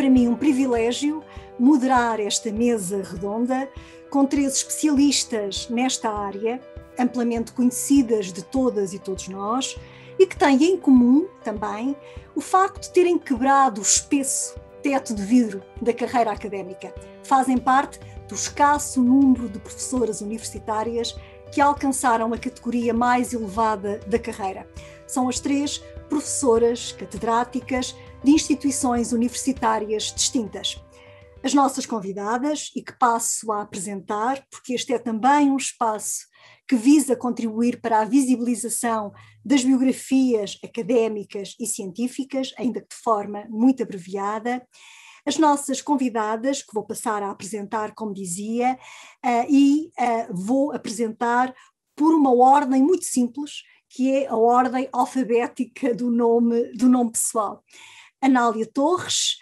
para mim um privilégio moderar esta mesa redonda com 3 especialistas nesta área, amplamente conhecidas de todas e todos nós, e que têm em comum também o facto de terem quebrado o espesso teto de vidro da carreira académica. Fazem parte do escasso número de professoras universitárias que alcançaram a categoria mais elevada da carreira. São as 3 professoras catedráticas de instituições universitárias distintas. As nossas convidadas, e que passo a apresentar, porque este é também um espaço que visa contribuir para a visibilização das biografias académicas e científicas, ainda que de forma muito abreviada. As nossas convidadas, que vou passar a apresentar, como dizia, vou apresentar por uma ordem muito simples, que é a ordem alfabética do nome pessoal. Anália Torres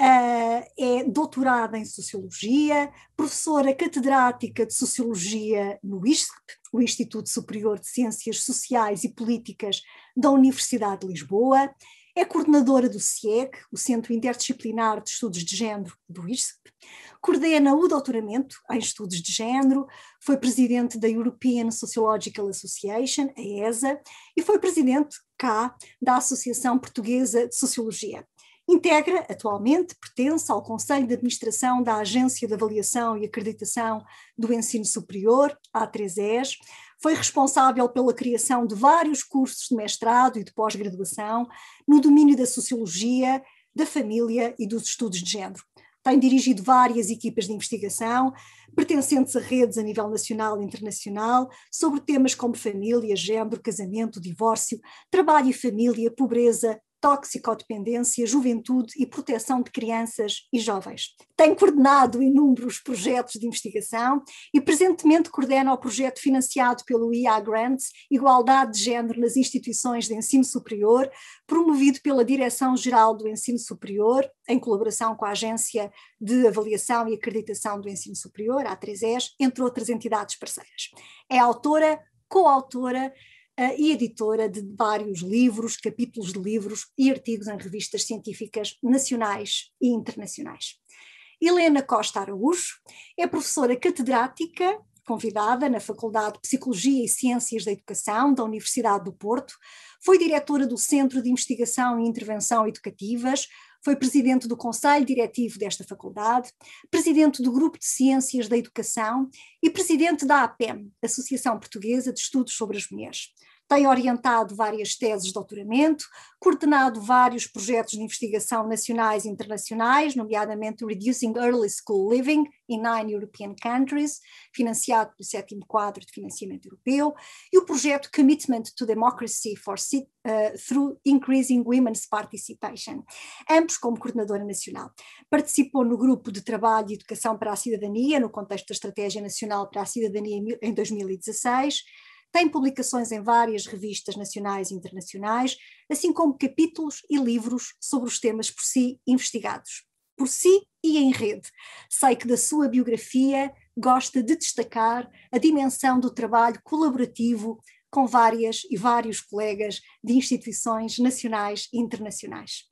é doutorada em Sociologia, professora catedrática de Sociologia no ISCP, o Instituto Superior de Ciências Sociais e Políticas da Universidade de Lisboa, é coordenadora do CIEG, o Centro Interdisciplinar de Estudos de Género do ISCP, coordena o doutoramento em Estudos de Género, foi presidente da European Sociological Association, a ESA, e foi presidente cá da Associação Portuguesa de Sociologia. Integra, atualmente, pertence ao Conselho de Administração da Agência de Avaliação e Acreditação do Ensino Superior, A3ES, foi responsável pela criação de vários cursos de mestrado e de pós-graduação no domínio da Sociologia, da Família e dos Estudos de Género. Tem dirigido várias equipas de investigação, pertencentes a redes a nível nacional e internacional, sobre temas como família, género, casamento, divórcio, trabalho e família, pobreza, toxicodependência, juventude e proteção de crianças e jovens. Tem coordenado inúmeros projetos de investigação e presentemente coordena o projeto financiado pelo IA Grants, Igualdade de Género nas Instituições de Ensino Superior, promovido pela Direção-Geral do Ensino Superior, em colaboração com a Agência de Avaliação e Acreditação do Ensino Superior, a A3ES, entre outras entidades parceiras. É autora, coautora e editora de vários livros, capítulos de livros e artigos em revistas científicas nacionais e internacionais. Helena Costa Araújo é professora catedrática, convidada na Faculdade de Psicologia e Ciências da Educação da Universidade do Porto, foi diretora do Centro de Investigação e Intervenção Educativas, foi presidente do Conselho Diretivo desta faculdade, presidente do Grupo de Ciências da Educação e presidente da APEM, Associação Portuguesa de Estudos sobre as Mulheres. Tem orientado várias teses de doutoramento, coordenado vários projetos de investigação nacionais e internacionais, nomeadamente Reducing Early School Living in 9 European Countries, financiado pelo 7º Quadro de Financiamento Europeu, e o projeto Commitment to Democracy through Increasing Women's Participation, ambos como coordenadora nacional. Participou no Grupo de Trabalho e Educação para a Cidadania, no contexto da Estratégia Nacional para a Cidadania em 2016, tem publicações em várias revistas nacionais e internacionais, assim como capítulos e livros sobre os temas por si investigados. Por si e em rede. Sei que da sua biografia gosta de destacar a dimensão do trabalho colaborativo com várias e vários colegas de instituições nacionais e internacionais.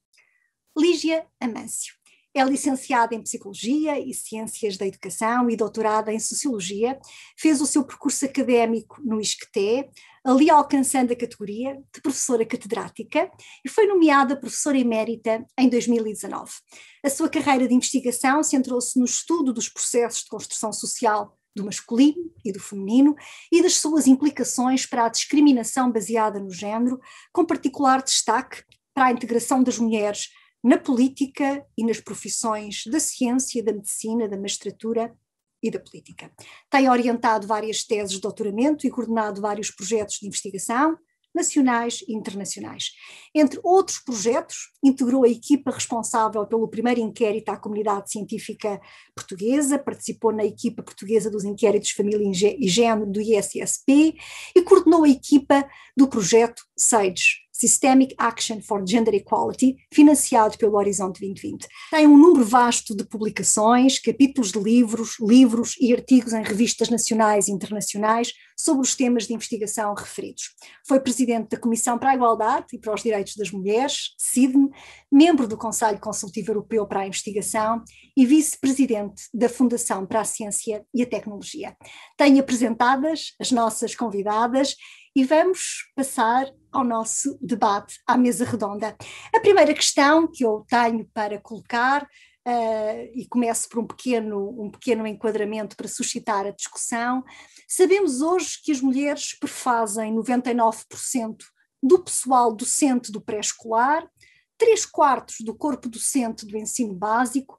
Lígia Amâncio. É licenciada em Psicologia e Ciências da Educação e doutorada em Sociologia, fez o seu percurso académico no ISCTE, ali alcançando a categoria de professora catedrática e foi nomeada professora emérita em 2019. A sua carreira de investigação centrou-se no estudo dos processos de construção social do masculino e do feminino e das suas implicações para a discriminação baseada no género, com particular destaque para a integração das mulheres na política e nas profissões da ciência, da medicina, da magistratura e da política. Tem orientado várias teses de doutoramento e coordenado vários projetos de investigação nacionais e internacionais. Entre outros projetos, integrou a equipa responsável pelo primeiro inquérito à comunidade científica portuguesa, participou na equipa portuguesa dos inquéritos de família e género do ISSP e coordenou a equipa do projeto SAGE, Systemic Action for Gender Equality, financiado pelo Horizonte 2020. Tem um número vasto de publicações, capítulos de livros e artigos em revistas nacionais e internacionais sobre os temas de investigação referidos. Foi presidente da Comissão para a Igualdade e para os Direitos das Mulheres, CIDM, membro do Conselho Consultivo Europeu para a Investigação e vice-presidente da Fundação para a Ciência e a Tecnologia. Tenho apresentadas as nossas convidadas e vamos passar ao nosso debate à mesa redonda. A primeira questão que eu tenho para colocar, e começo por um pequeno enquadramento para suscitar a discussão. Sabemos hoje que as mulheres prefazem 99% do pessoal docente do pré-escolar, 3/4 do corpo docente do ensino básico,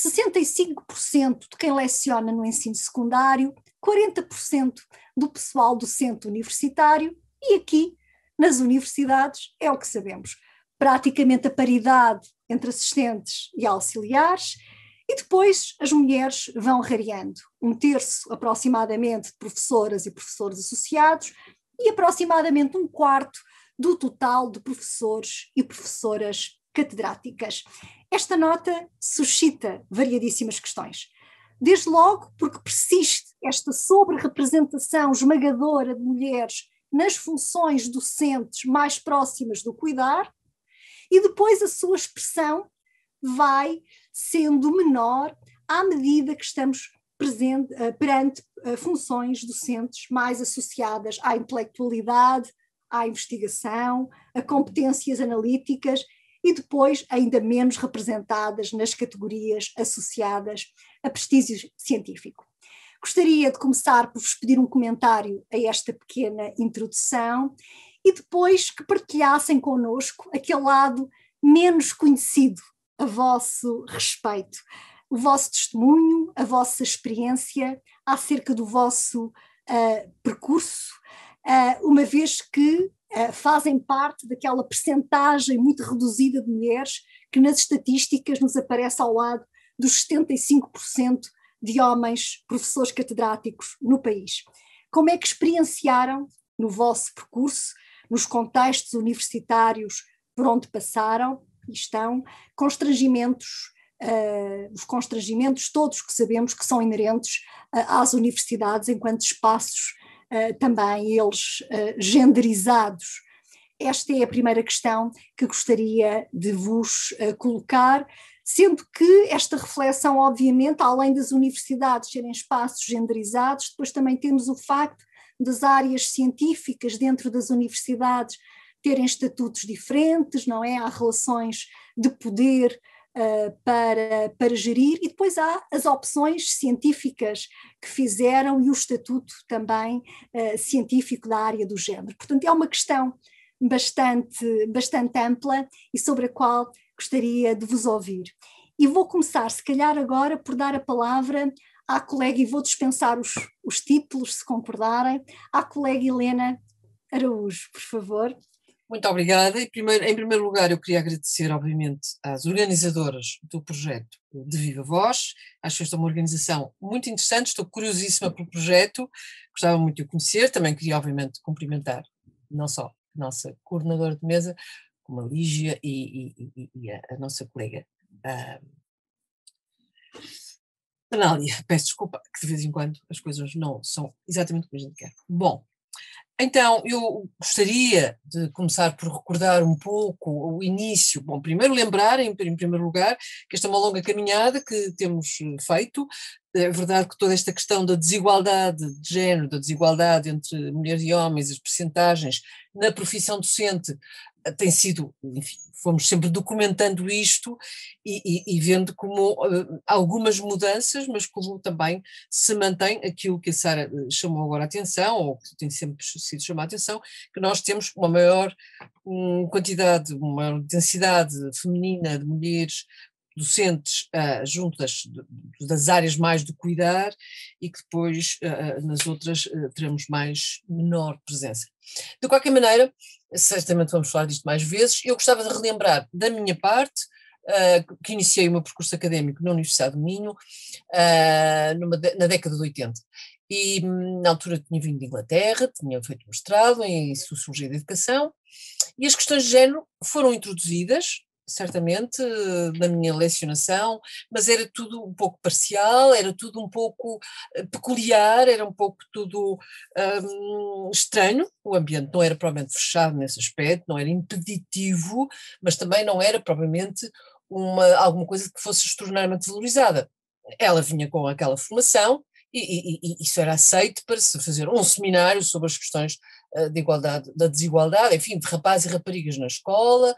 65% de quem leciona no ensino secundário, 40% do pessoal docente universitário e aqui, nas universidades, é o que sabemos. Praticamente a paridade entre assistentes e auxiliares e depois as mulheres vão rareando. 1/3 aproximadamente de professoras e professores associados e aproximadamente 1/4 do total de professores e professoras catedráticas. Esta nota suscita variadíssimas questões. Desde logo porque persiste esta sobre-representação esmagadora de mulheres nas funções docentes mais próximas do cuidar, e depois a sua expressão vai sendo menor à medida que estamos perante funções docentes mais associadas à intelectualidade, à investigação, a competências analíticas e depois ainda menos representadas nas categorias associadas a prestígio científico. Gostaria de começar por vos pedir um comentário a esta pequena introdução e depois que partilhassem connosco aquele lado menos conhecido a vosso respeito, o vosso testemunho, a vossa experiência acerca do vosso percurso, uma vez que fazem parte daquela percentagem muito reduzida de mulheres que nas estatísticas nos aparece ao lado dos 75% de homens professores catedráticos no país. Como é que experienciaram no vosso percurso, nos contextos universitários por onde passaram e estão, os constrangimentos todos que sabemos que são inerentes às universidades enquanto espaços também eles genderizados? Esta é a primeira questão que gostaria de vos colocar, sendo que esta reflexão, obviamente, além das universidades serem espaços genderizados, depois também temos o facto das áreas científicas dentro das universidades terem estatutos diferentes, não é? Há relações de poder para gerir e depois há as opções científicas que fizeram e o estatuto também científico da área do género. Portanto, é uma questão bastante ampla e sobre a qual gostaria de vos ouvir. E vou começar, se calhar agora, por dar a palavra à colega, e vou dispensar os títulos, se concordarem, à colega Helena Araújo, por favor. Muito obrigada. Em primeiro lugar, eu queria agradecer, obviamente, às organizadoras do projeto de Viva Voz. Acho que esta é uma organização muito interessante, estou curiosíssima pelo projeto, gostava muito de o conhecer. Também queria, obviamente, cumprimentar não só a nossa coordenadora de mesa, como a Lígia e a nossa colega Anália. Peço desculpa, que de vez em quando as coisas não são exatamente como a gente quer. Bom, então, eu gostaria de começar por recordar um pouco o início. Bom, primeiro lembrar, em primeiro lugar, que esta é uma longa caminhada que temos feito. É verdade que toda esta questão da desigualdade de género, da desigualdade entre mulheres e homens, as percentagens na profissão docente, tem sido, enfim, fomos sempre documentando isto e vendo como algumas mudanças, mas como também se mantém aquilo que a Sara chamou agora a atenção, ou que tem sempre sido chamada a atenção, que nós temos uma maior quantidade, uma maior densidade feminina de mulheres docentes junto das áreas mais do cuidar e que depois nas outras teremos menor presença. De qualquer maneira, certamente vamos falar disto mais vezes. Eu gostava de relembrar da minha parte, que iniciei o meu percurso académico na Universidade do Minho na década de 80. E na altura tinha vindo de Inglaterra, tinha feito mestrado em Sociologia da Educação E as questões de género foram introduzidas, certamente, na minha lecionação, mas era tudo um pouco parcial, era tudo um pouco peculiar, era um pouco tudo estranho. O ambiente não era propriamente fechado nesse aspecto, não era impeditivo, mas também não era propriamente alguma coisa que fosse extraordinariamente valorizada. Ela vinha com aquela formação e isso era aceito para se fazer um seminário sobre as questões de igualdade, da desigualdade, enfim, de rapazes e raparigas na escola.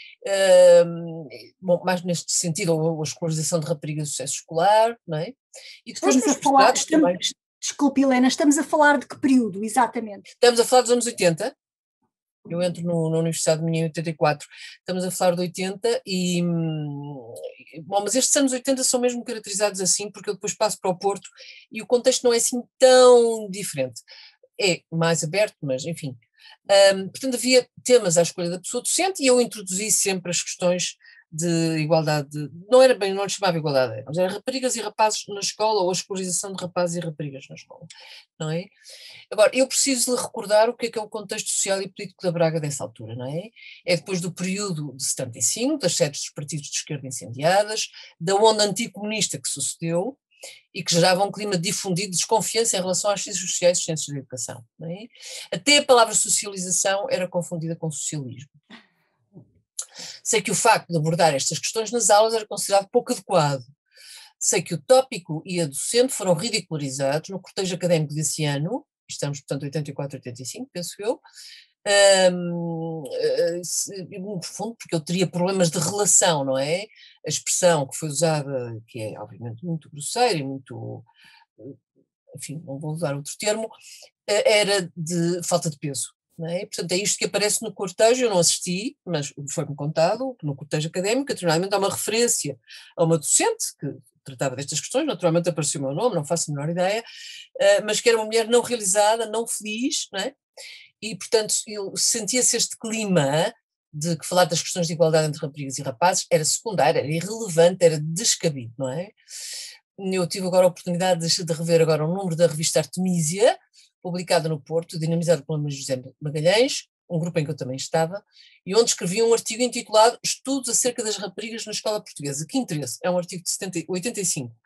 Bom, mais neste sentido, a escolarização de raparigas do sucesso escolar, não é? E depois Estamos a falar, desculpe, Helena, estamos a falar de que período, exatamente? Estamos a falar dos anos 80, eu entro na Universidade de Minho em 84, estamos a falar de 80 bom, mas estes anos 80 são mesmo caracterizados assim, porque eu depois passo para o Porto e o contexto não é assim tão diferente. É mais aberto, mas enfim. Portanto, havia temas à escolha da pessoa docente e eu introduzi sempre as questões de igualdade, não lhe chamava igualdade, mas era raparigas e rapazes na escola ou a escolarização de rapazes e raparigas na escola, não é? Agora, eu preciso de recordar o que é o contexto social e político da Braga dessa altura, não é? É depois do período de 75, das sedes dos partidos de esquerda incendiadas, da onda anticomunista que sucedeu, e que gerava um clima difundido de desconfiança em relação às ciências sociais e ciências da educação. Não é? Até a palavra socialização era confundida com socialismo. Sei que o facto de abordar estas questões nas aulas era considerado pouco adequado. Sei que o tópico e a docente foram ridicularizados no cortejo académico desse ano, estamos, portanto, 84, 85, penso eu, muito profundo, porque eu teria problemas de relação, não é? A expressão que foi usada, que é obviamente muito grosseira e muito, enfim, não vou usar outro termo, era de falta de peso. Não é? Portanto, é isto que aparece no cortejo, eu não assisti, mas foi-me contado, no cortejo académico, naturalmente há uma referência a uma docente que tratava destas questões, naturalmente apareceu o meu nome, não faço a menor ideia, mas que era uma mulher não realizada, não feliz, não é? E, portanto, sentia-se este clima de que falar das questões de igualdade entre raparigas e rapazes era secundário, era irrelevante, era descabido, não é? Eu tive agora a oportunidade de rever agora um número da revista Artemisia, publicada no Porto, dinamizado pelo José Magalhães, um grupo em que eu também estava, e onde escrevia um artigo intitulado Estudos acerca das raparigas na escola portuguesa. Que interesse? É um artigo de 85.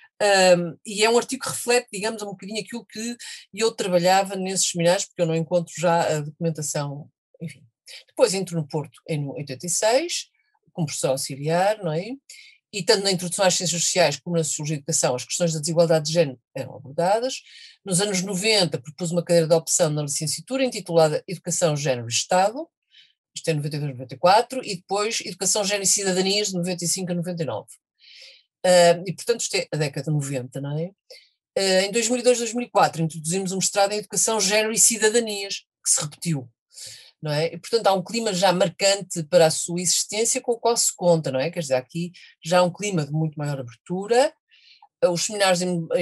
E é um artigo que reflete, digamos, um bocadinho aquilo que eu trabalhava nesses seminários, porque eu não encontro já a documentação, enfim. Depois entro no Porto em 86, como professor auxiliar, não é? E tanto na introdução às ciências sociais como na sociologia da educação, as questões da desigualdade de género eram abordadas. Nos anos 90 propus uma cadeira de opção na licenciatura intitulada Educação, Género e Estado, isto é 92, 94, e depois Educação, Género e Cidadanias de 95 a 99. E portanto isto é a década de 90, não é? Em 2002, 2004 introduzimos um mestrado em Educação, Género e Cidadanias, que se repetiu. Não é? E, portanto, há um clima já marcante para a sua existência com o qual se conta, não é? Quer dizer, aqui já há um clima de muito maior abertura. Os seminários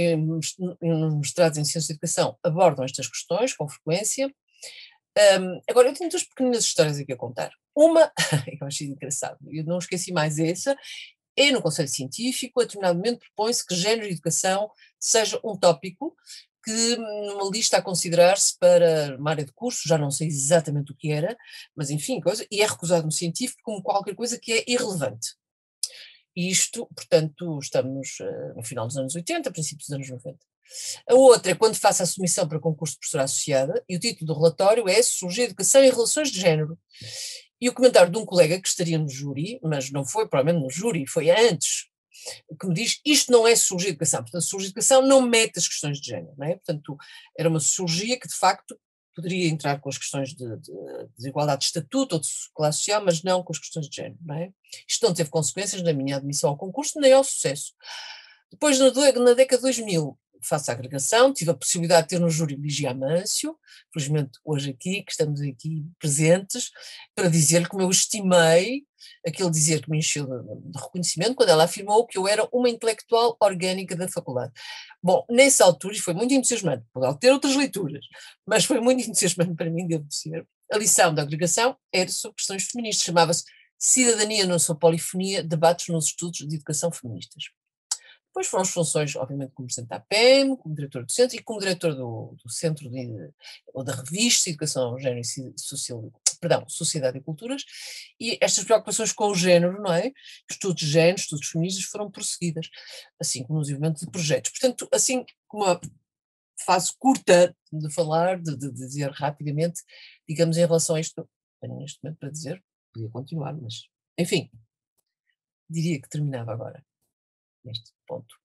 em mestrados em Ciência da Educação abordam estas questões com frequência. Agora, eu tenho duas pequenas histórias aqui a contar. Uma, que eu achei engraçado, eu não esqueci mais essa, é no Conselho Científico, a determinado momento propõe-se que género e educação seja um tópico que numa lista a considerar-se para uma área de curso, já não sei exatamente o que era, mas enfim, coisa, e é recusado no científico como qualquer coisa que é irrelevante. E isto, portanto, estamos no final dos anos 80, princípios dos anos 90. A outra é quando faço a submissão para concurso de professora associada, e o título do relatório é Sociologia, Educação e Relações de Género. E o comentário de um colega que estaria no júri, mas não foi provavelmente no júri, foi antes, que me diz isto não é sociologia de educação. Portanto, a sociologia de educação não mete as questões de género, não é? Portanto, era uma sociologia que de facto poderia entrar com as questões de desigualdade de estatuto ou de classe social, mas não com as questões de género, não é? Isto não teve consequências na minha admissão ao concurso nem ao sucesso. Depois, na década de 2000, faço a agregação, tive a possibilidade de ter no júri Ligia Amâncio, felizmente hoje aqui, que estamos aqui presentes, para dizer-lhe como eu estimei, aquele dizer que me encheu de reconhecimento, quando ela afirmou que eu era uma intelectual orgânica da faculdade. Bom, nessa altura, e foi muito entusiasmante, pode ter outras leituras, mas foi muito entusiasmante para mim, devo dizer. A lição da agregação era sobre questões feministas, chamava-se Cidadania na sua polifonia, debates nos estudos de educação feministas. Depois foram as funções, obviamente, como presidente da APEM, como diretor do centro e como diretor do centro ou da revista Educação, Género e perdão, sociedade e culturas, e estas preocupações com o género, não é? Estudos de género, estudos feministas foram prosseguidas, assim como o desenvolvimento de projetos. Portanto, assim como uma fase curta de falar, de dizer rapidamente, digamos, em relação a isto, tenho neste momento para dizer, podia continuar, mas, enfim, diria que terminava agora, neste ponto.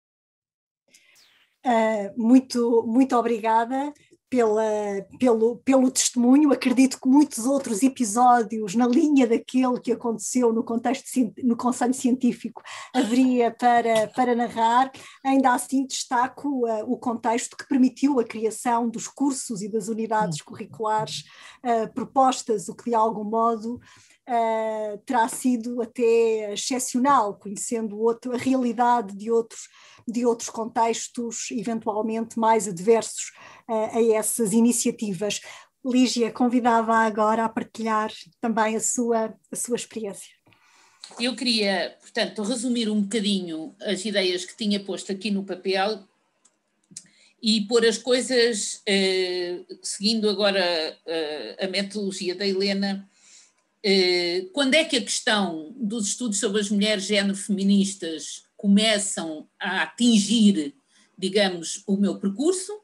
Muito obrigada pelo testemunho. Acredito que muitos outros episódios na linha daquele que aconteceu no Conselho Científico haveria para narrar. Ainda assim destaco o contexto que permitiu a criação dos cursos e das unidades curriculares propostas, o que de algum modo terá sido até excepcional, conhecendo a realidade de outros contextos eventualmente mais adversos a essas iniciativas. Lígia, convidava agora a partilhar também a sua experiência. Eu queria, portanto, resumir um bocadinho as ideias que tinha posto aqui no papel e pôr as coisas, seguindo agora a metodologia da Helena. Quando é que a questão dos estudos sobre as mulheres género feministas começam a atingir, digamos, o meu percurso,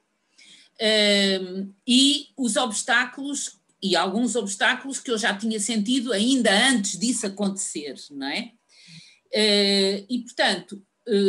e os obstáculos, e alguns obstáculos que eu já tinha sentido ainda antes disso acontecer, não é? E, portanto,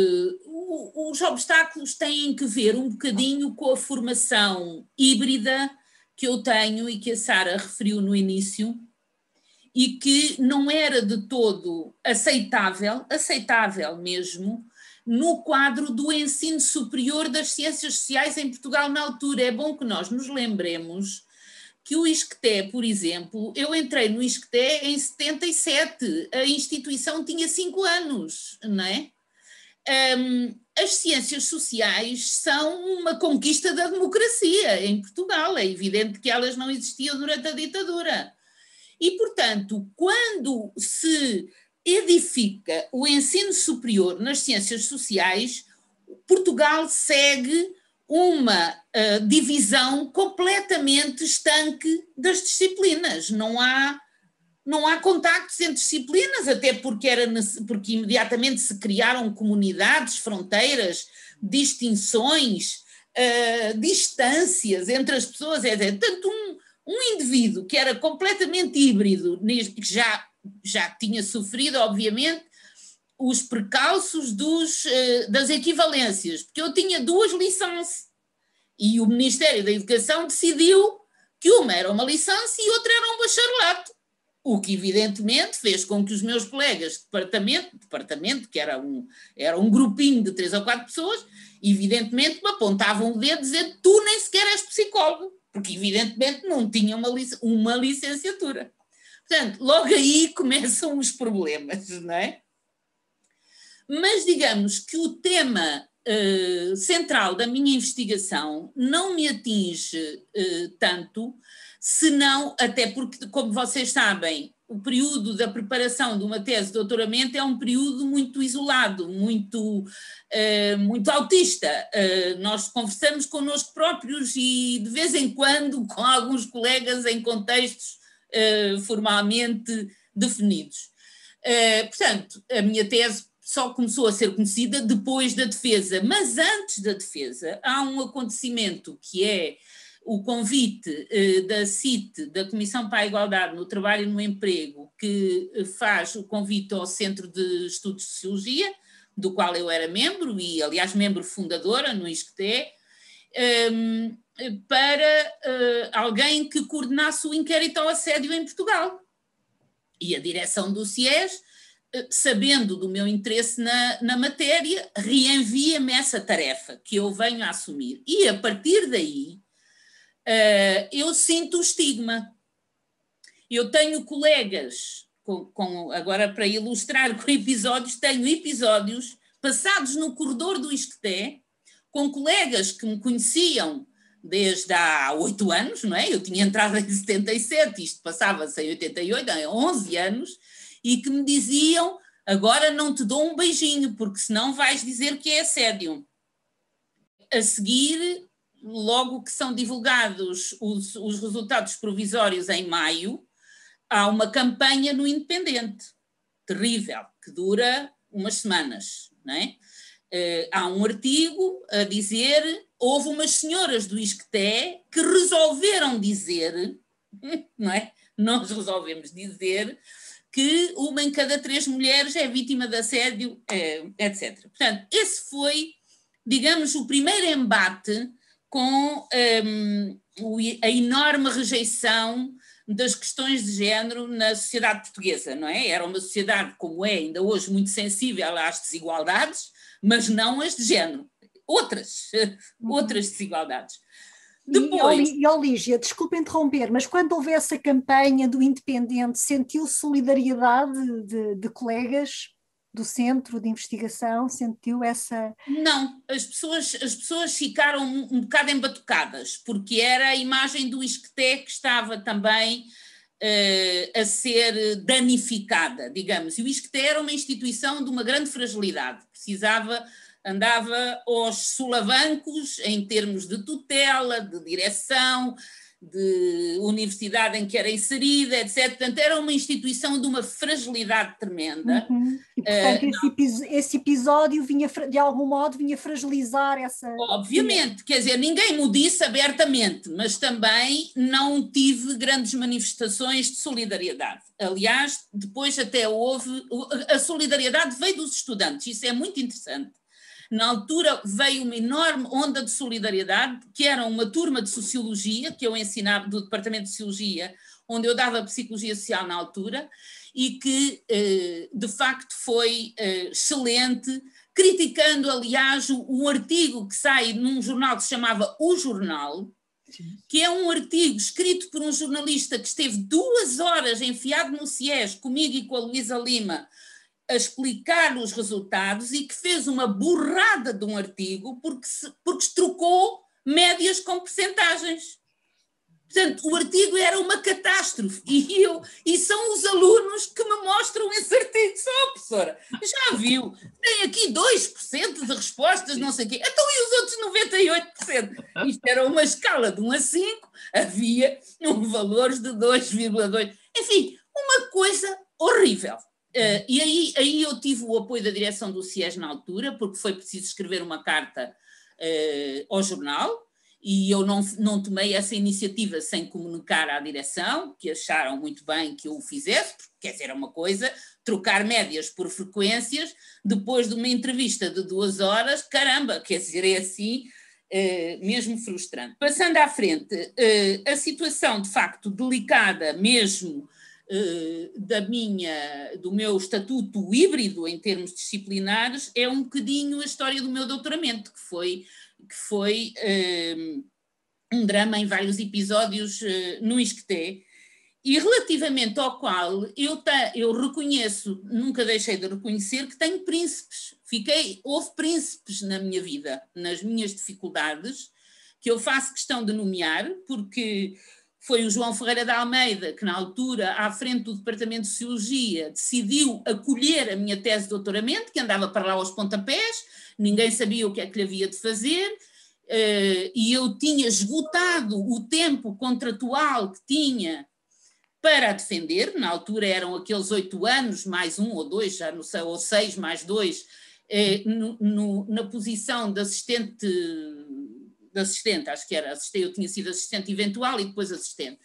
os obstáculos têm que ver um bocadinho com a formação híbrida que eu tenho e que a Sara referiu no início, e que não era de todo aceitável mesmo, no quadro do ensino superior das ciências sociais em Portugal na altura. É bom que nós nos lembremos que o ISCTE, por exemplo, eu entrei no ISCTE em 77, a instituição tinha 5 anos, não é? As ciências sociais são uma conquista da democracia em Portugal, é evidente que elas não existiam durante a ditadura. E, portanto, quando se edifica o ensino superior nas ciências sociais, Portugal segue uma divisão completamente estanque das disciplinas. Não há contactos entre disciplinas, até porque imediatamente se criaram comunidades, fronteiras, distinções, distâncias entre as pessoas. Tanto um indivíduo que era completamente híbrido, que já tinha sofrido, obviamente, os precalços das equivalências, porque eu tinha 2 licenças e o Ministério da Educação decidiu que uma era uma licença e outra era um bacharelato, o que evidentemente fez com que os meus colegas de departamento, que era um grupinho de 3 ou 4 pessoas, evidentemente me apontavam o dedo dizendo: tu nem sequer és psicólogo, porque evidentemente não tinha uma licenciatura. Portanto, logo aí começam os problemas, não é? Mas digamos que o tema central da minha investigação não me atinge tanto, senão, até porque, como vocês sabem, o período da preparação de uma tese de doutoramento é um período muito isolado, muito autista. Nós conversamos connosco próprios e, de vez em quando, com alguns colegas em contextos formalmente definidos. Portanto, a minha tese só começou a ser conhecida depois da defesa, mas antes da defesa há um acontecimento que é o convite da CIT, da Comissão para a Igualdade no Trabalho e no Emprego, que faz o convite ao Centro de Estudos de Sociologia, do qual eu era membro e, aliás, membro fundadora no ISCTE, para alguém que coordenasse o inquérito ao assédio em Portugal. E a direção do CIES, sabendo do meu interesse na matéria, reenvia-me essa tarefa que eu venho a assumir. E, a partir daí, eu sinto o estigma. Eu tenho colegas, agora para ilustrar com episódios, tenho episódios passados no corredor do ISCTE, com colegas que me conheciam desde há 8 anos, não é? Eu tinha entrado em 77, isto passava-se em 88, há 11 anos, e que me diziam: agora não te dou um beijinho, porque senão vais dizer que é assédio. A seguir, logo que são divulgados os resultados provisórios em maio, há uma campanha no Independente, terrível, que dura umas semanas, não é? Há um artigo a dizer, houve umas senhoras do Isqueté que resolveram dizer, não é? Nós resolvemos dizer que 1 em cada 3 mulheres é vítima de assédio, etc. Portanto, esse foi, digamos, o primeiro embate com a enorme rejeição das questões de género na sociedade portuguesa, não é? Era uma sociedade, como é ainda hoje, muito sensível às desigualdades, mas não as de género. Outras desigualdades. Depois... E Lígia, desculpa interromper, mas quando houve essa campanha do Independente, sentiu solidariedade de colegas do centro de investigação? Sentiu essa... Não, as pessoas ficaram um bocado embatucadas, porque era a imagem do Isqueté que estava também a ser danificada, digamos. E o Isqueté era uma instituição de uma grande fragilidade, andava aos solavancos em termos de tutela, de direção, de universidade em que era inserida, etc. Portanto, era uma instituição de uma fragilidade tremenda. E, portanto, esse episódio vinha, de algum modo, vinha fragilizar essa... Obviamente, quer dizer, ninguém me disse abertamente, mas também não tive grandes manifestações de solidariedade. Aliás, depois até houve... A solidariedade veio dos estudantes, isso é muito interessante. Na altura veio uma enorme onda de solidariedade, que era uma turma de Sociologia, que eu ensinava, do Departamento de Sociologia, onde eu dava Psicologia Social na altura, e que, de facto, foi excelente, criticando, aliás, um artigo que sai num jornal que se chamava O Jornal, que é um artigo escrito por um jornalista que esteve 2 horas enfiado no SIES, comigo e com a Luísa Lima, a explicar os resultados, e que fez uma burrada de um artigo porque trocou médias com percentagens. Portanto, o artigo era uma catástrofe e são os alunos que me mostram esse artigo. Só, professora, já viu? Tem aqui 2% de respostas, não sei o quê. Então e os outros 98%? Isto era uma escala de 1 a 5, havia valores de 2,2. Enfim, uma coisa horrível. E aí eu tive o apoio da direção do SIES na altura, porque foi preciso escrever uma carta ao jornal, e eu não tomei essa iniciativa sem comunicar à direção, que acharam muito bem que eu o fizesse, porque quer dizer, é uma coisa, trocar médias por frequências, depois de uma entrevista de 2 horas, caramba, quer dizer, é assim, mesmo frustrante. Passando à frente, a situação de facto delicada mesmo, do meu estatuto híbrido em termos disciplinares, é um bocadinho a história do meu doutoramento, que foi um drama em vários episódios no Isqueté, e relativamente ao qual eu reconheço, nunca deixei de reconhecer, que tenho príncipes. Houve príncipes na minha vida, nas minhas dificuldades, que eu faço questão de nomear, porque... Foi o João Ferreira de Almeida, que na altura, à frente do Departamento de Sociologia, decidiu acolher a minha tese de doutoramento, que andava para lá aos pontapés, ninguém sabia o que é que lhe havia de fazer, e eu tinha esgotado o tempo contratual que tinha para a defender. Na altura eram aqueles 8 anos, mais 1 ou 2, já não sei, ou 6 mais 2, na posição de assistente, acho que era assistente, eu tinha sido assistente eventual e depois assistente.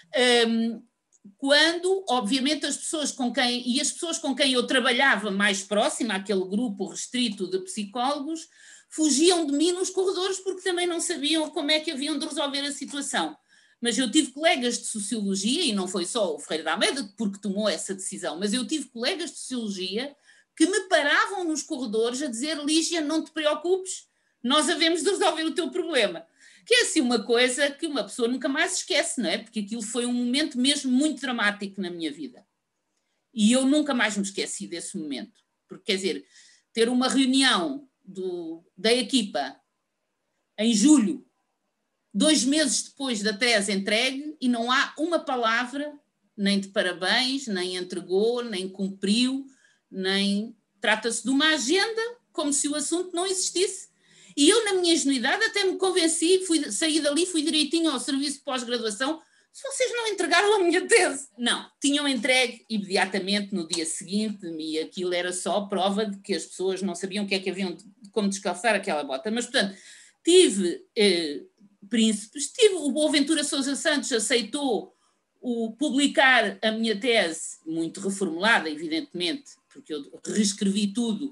Quando, obviamente, as pessoas com quem eu trabalhava mais próxima, aquele grupo restrito de psicólogos, fugiam de mim nos corredores porque também não sabiam como é que haviam de resolver a situação. Mas eu tive colegas de Sociologia, e não foi só o Ferreira de Almeida porque tomou essa decisão, mas eu tive colegas de Sociologia que me paravam nos corredores a dizer: Lígia, não te preocupes, nós havemos de resolver o teu problema. Que é assim uma coisa que uma pessoa nunca mais se esquece, não é? Porque aquilo foi um momento mesmo muito dramático na minha vida. E eu nunca mais me esqueci desse momento. Porque, quer dizer, ter uma reunião da equipa em julho, 2 meses depois da tese entregue, e não há uma palavra, nem de parabéns, nem entregou, nem cumpriu, nem trata-se de uma agenda, como se o assunto não existisse. E eu, na minha ingenuidade, até me convenci, saí dali, fui direitinho ao serviço de pós-graduação se vocês não entregaram a minha tese. Não, tinham entregue imediatamente no dia seguinte, e aquilo era só prova de que as pessoas não sabiam o que é que haviam, como descalçar aquela bota. Mas, portanto, tive príncipes, o Boaventura Sousa Santos aceitou publicar a minha tese, muito reformulada, evidentemente, porque eu reescrevi tudo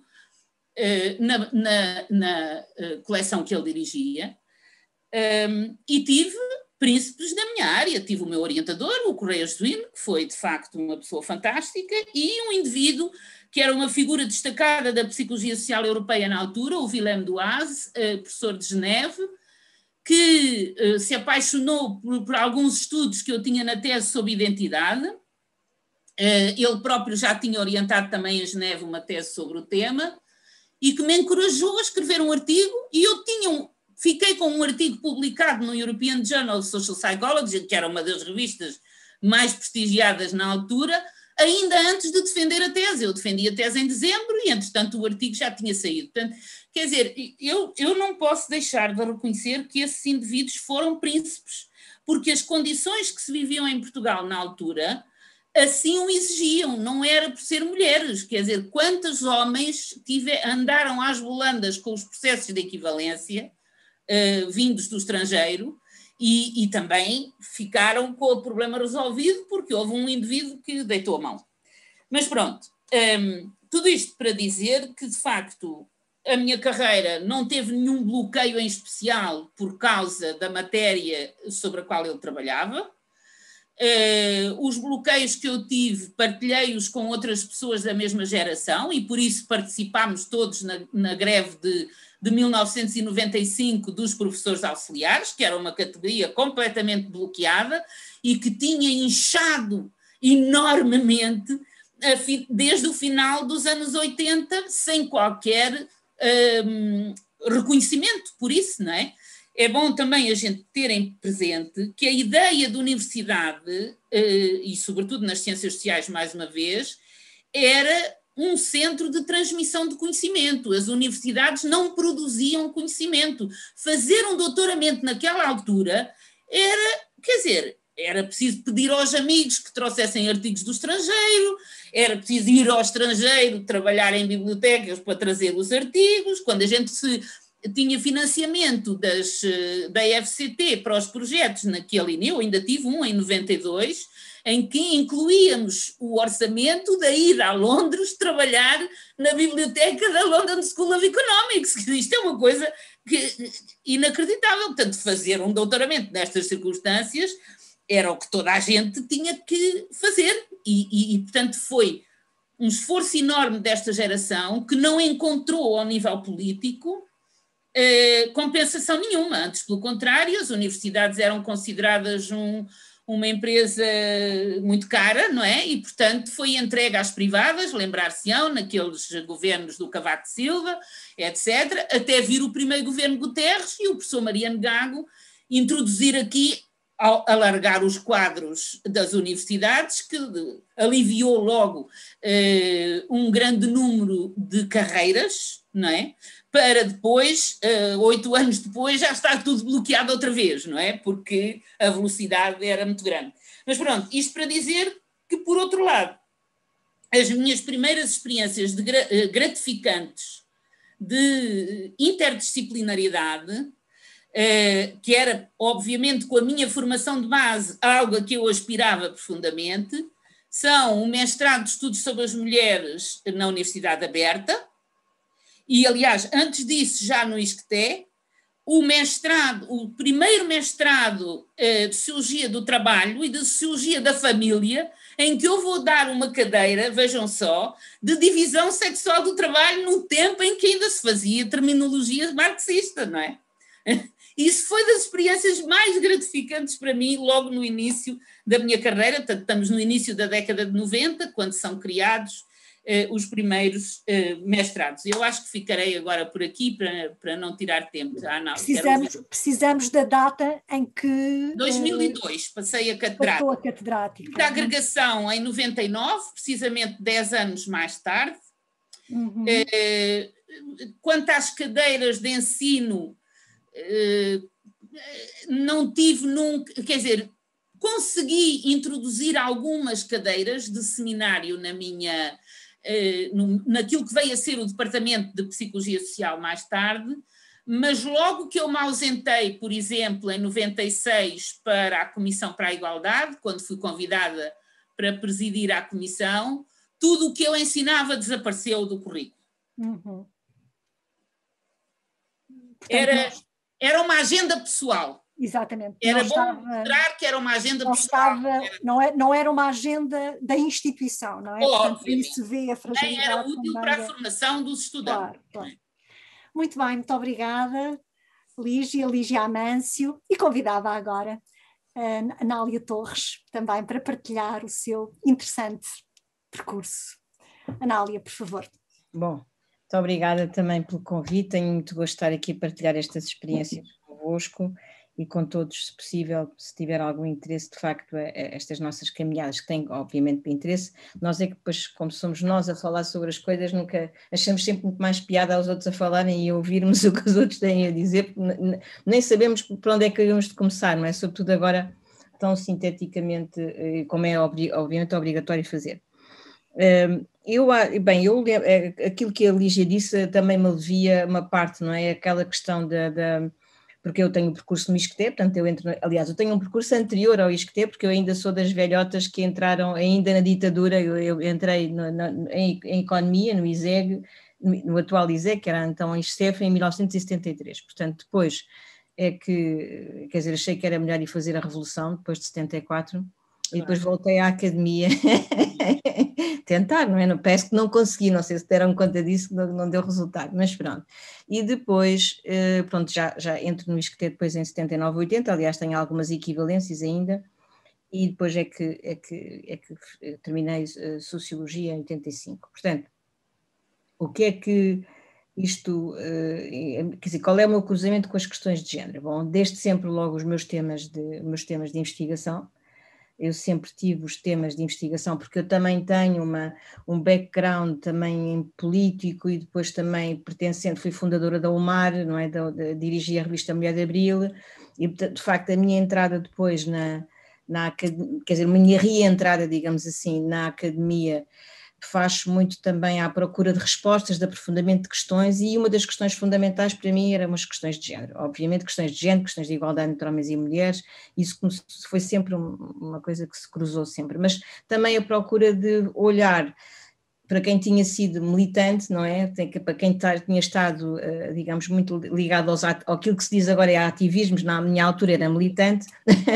na coleção que ele dirigia, e tive príncipes da minha área, tive o meu orientador, o Correia Jesuíno, que foi de facto uma pessoa fantástica, e um indivíduo que era uma figura destacada da psicologia social europeia na altura, o Willem Duaz, professor de Geneve, que se apaixonou por alguns estudos que eu tinha na tese sobre identidade. Ele próprio já tinha orientado também em Geneve uma tese sobre o tema, e que me encorajou a escrever um artigo, e eu fiquei com um artigo publicado no European Journal of Social Psychology, que era uma das revistas mais prestigiadas na altura, ainda antes de defender a tese. Eu defendi a tese em dezembro e, entretanto, o artigo já tinha saído. Portanto, quer dizer, eu não posso deixar de reconhecer que esses indivíduos foram príncipes, porque as condições que se viviam em Portugal na altura assim o exigiam, não era por ser mulheres. Quer dizer, quantos homens andaram às volandas com os processos de equivalência vindos do estrangeiro e também ficaram com o problema resolvido porque houve um indivíduo que deitou a mão. Mas pronto, tudo isto para dizer que, de facto, a minha carreira não teve nenhum bloqueio em especial por causa da matéria sobre a qual eu trabalhava. Os bloqueios que eu tive, partilhei-os com outras pessoas da mesma geração e por isso participámos todos na greve de 1995 dos professores auxiliares, que era uma categoria completamente bloqueada e que tinha inchado enormemente desde o final dos anos 80 sem qualquer reconhecimento por isso, não é? É bom também a gente terem presente que a ideia de universidade, e sobretudo nas ciências sociais mais uma vez, era um centro de transmissão de conhecimento. As universidades não produziam conhecimento. Fazer um doutoramento naquela altura era preciso pedir aos amigos que trouxessem artigos do estrangeiro, era preciso ir ao estrangeiro, trabalhar em bibliotecas para trazer os artigos. Quando a gente tinha financiamento da FCT para os projetos naquele, eu ainda tive um em 92, em que incluíamos o orçamento de ir a Londres trabalhar na biblioteca da London School of Economics. Isto é uma coisa inacreditável. Portanto, fazer um doutoramento nestas circunstâncias era o que toda a gente tinha que fazer. E portanto, foi um esforço enorme desta geração que não encontrou ao nível político compensação nenhuma. Antes, pelo contrário, as universidades eram consideradas uma empresa muito cara, não é? E, portanto, foi entregue às privadas, lembrar-se-ão, naqueles governos do Cavaco Silva, etc., até vir o primeiro governo Guterres e o professor Mariano Gago introduzir aqui, ao alargar os quadros das universidades, que aliviou logo um grande número de carreiras, não é? Para depois, 8 anos depois, já está tudo bloqueado outra vez, não é? Porque a velocidade era muito grande. Mas pronto, isto para dizer que, por outro lado, as minhas primeiras experiências gratificantes de interdisciplinaridade, que era, obviamente, com a minha formação de base, algo a que eu aspirava profundamente, são o mestrado de Estudos sobre as Mulheres na Universidade Aberta, e, aliás, antes disso, já no ISCTE, o primeiro mestrado de Sociologia do Trabalho e de Sociologia da Família, em que eu vou dar uma cadeira, vejam só, de divisão sexual do trabalho no tempo em que ainda se fazia terminologia marxista, não é? Isso foi das experiências mais gratificantes para mim logo no início da minha carreira. Portanto, estamos no início da década de 90, quando são criados os primeiros mestrados. Eu acho que ficarei agora por aqui para não tirar tempo. Precisamos da data em que... 2002, passei a catedrática. Da agregação em 99, precisamente 10 anos mais tarde. Uhum. Quanto às cadeiras de ensino, não tive nunca... Quer dizer, consegui introduzir algumas cadeiras de seminário naquilo que veio a ser o Departamento de Psicologia Social mais tarde, mas logo que eu me ausentei, por exemplo, em 96 para a Comissão para a Igualdade, quando fui convidada para presidir a comissão, tudo o que eu ensinava desapareceu do currículo. Uhum. Portanto, era uma agenda pessoal. Exatamente. Era bom mostrar que era uma agenda pessoal. Não era uma agenda da instituição, não é? Portanto, isso se vê a fragilidade. Nem era útil para a formação dos estudantes. Claro. Muito bem, muito obrigada, Lígia Amâncio, e convidava agora a Anália Torres também para partilhar o seu interessante percurso. Anália, por favor. Bom, muito obrigada também pelo convite, tenho muito gosto de estar aqui a partilhar estas experiências convosco e com todos, se possível, se tiver algum interesse, de facto, estas nossas caminhadas, que têm, obviamente, interesse. Nós é que depois, como somos nós a falar sobre as coisas, nunca achamos sempre muito mais piada aos outros a falarem e a ouvirmos o que os outros têm a dizer, porque nem sabemos por onde é que devemos de começar, não é? Sobretudo agora, tão sinteticamente, como é obviamente obrigatório fazer. Aquilo que a Lígia disse também me alivia uma parte, não é? Aquela questão porque eu tenho um percurso no ISCTE, portanto eu tenho um percurso anterior ao ISCTE, porque eu ainda sou das velhotas que entraram ainda na ditadura, eu entrei em Economia, no ISEG, no atual ISEG, que era então ISCEF, em 1973, portanto depois é que, quer dizer, achei que era melhor ir fazer a Revolução, depois de 74, e depois voltei à academia tentar, não é? Parece que não consegui, não sei se deram conta disso, não deu resultado, mas pronto. E depois, pronto, já entro no ISCTE depois em 79, 80, aliás tenho algumas equivalências ainda, e depois é que terminei Sociologia em 85. Portanto, o que é que isto, quer dizer, qual é o meu cruzamento com as questões de género? Bom, desde sempre logo os meus temas de investigação. Eu sempre tive os temas de investigação, porque eu também tenho um background também político e depois também fui fundadora da UMAR, não é? Dirigi a revista Mulher de Abril, e de facto a minha entrada depois quer dizer, a minha reentrada, digamos assim, na academia, faz muito também à procura de respostas, de aprofundamento de questões, e uma das questões fundamentais para mim eram as questões de género, obviamente questões de género, questões de igualdade entre homens e mulheres, isso foi sempre uma coisa que se cruzou sempre, mas também a procura de olhar para quem tinha sido militante, não é? Para quem tinha estado, digamos, muito ligado àquilo que se diz agora é ativismos, na minha altura era militante,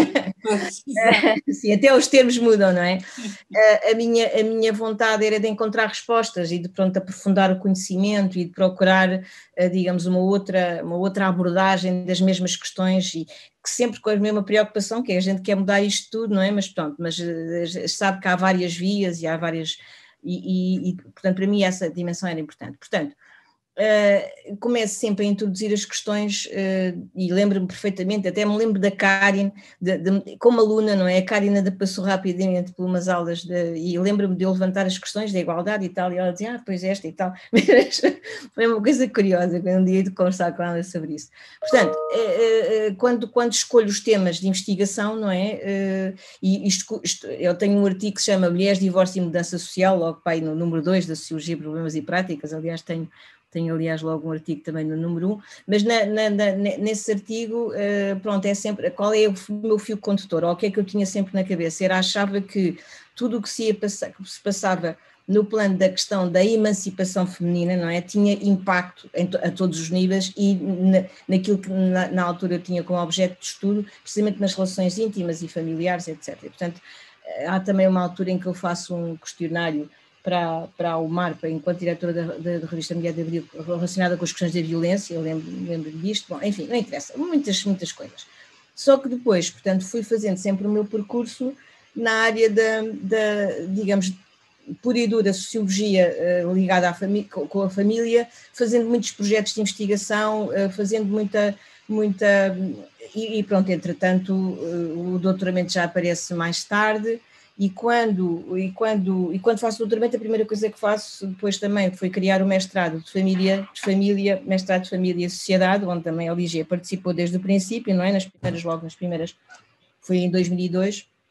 sim, até os termos mudam, não é? A minha vontade era de encontrar respostas e de pronto aprofundar o conhecimento e de procurar, digamos, uma outra abordagem das mesmas questões, e que sempre com a mesma preocupação, que é a gente quer mudar isto tudo, não é? Mas pronto, mas sabe que há várias vias e há várias... E, portanto, para mim essa dimensão era importante. Portanto, começo sempre a introduzir as questões e lembro-me perfeitamente, até me lembro da Karin, como aluna, não é? A Karin passou rapidamente por umas aulas e lembro-me de eu levantar as questões da igualdade e tal, e ela dizia, pois esta e tal. Foi uma coisa curiosa, quando um dia de conversar com ela sobre isso. Portanto, quando escolho os temas de investigação, não é? Eu tenho um artigo que se chama Mulheres, Divórcio e Mudança Social, logo para aí no número 2 da Sociologia, Problemas e Práticas, aliás tenho aliás logo um artigo também no número 1, mas nesse artigo, pronto, é sempre, qual é o meu fio condutor, ou o que é que eu tinha sempre na cabeça, achava que tudo o que se passava no plano da questão da emancipação feminina, não é, tinha impacto a todos os níveis e naquilo que na altura eu tinha como objeto de estudo, precisamente nas relações íntimas e familiares, etc. E, portanto, há também uma altura em que eu faço um questionário para o MAR, enquanto diretora da revista Mulher de Abril, relacionada com as questões da violência, eu lembro disto, bom, enfim, não interessa, muitas coisas. Só que depois, portanto, fui fazendo sempre o meu percurso na área digamos, pura e dura sociologia ligada com a família, fazendo muitos projetos de investigação, fazendo muita e pronto, entretanto, o doutoramento já aparece mais tarde. E quando faço o doutoramento, a primeira coisa que faço depois também foi criar o mestrado de família, mestrado de família e sociedade, onde também a Lígia participou desde o princípio, não é? Nas primeiras, foi em 2002,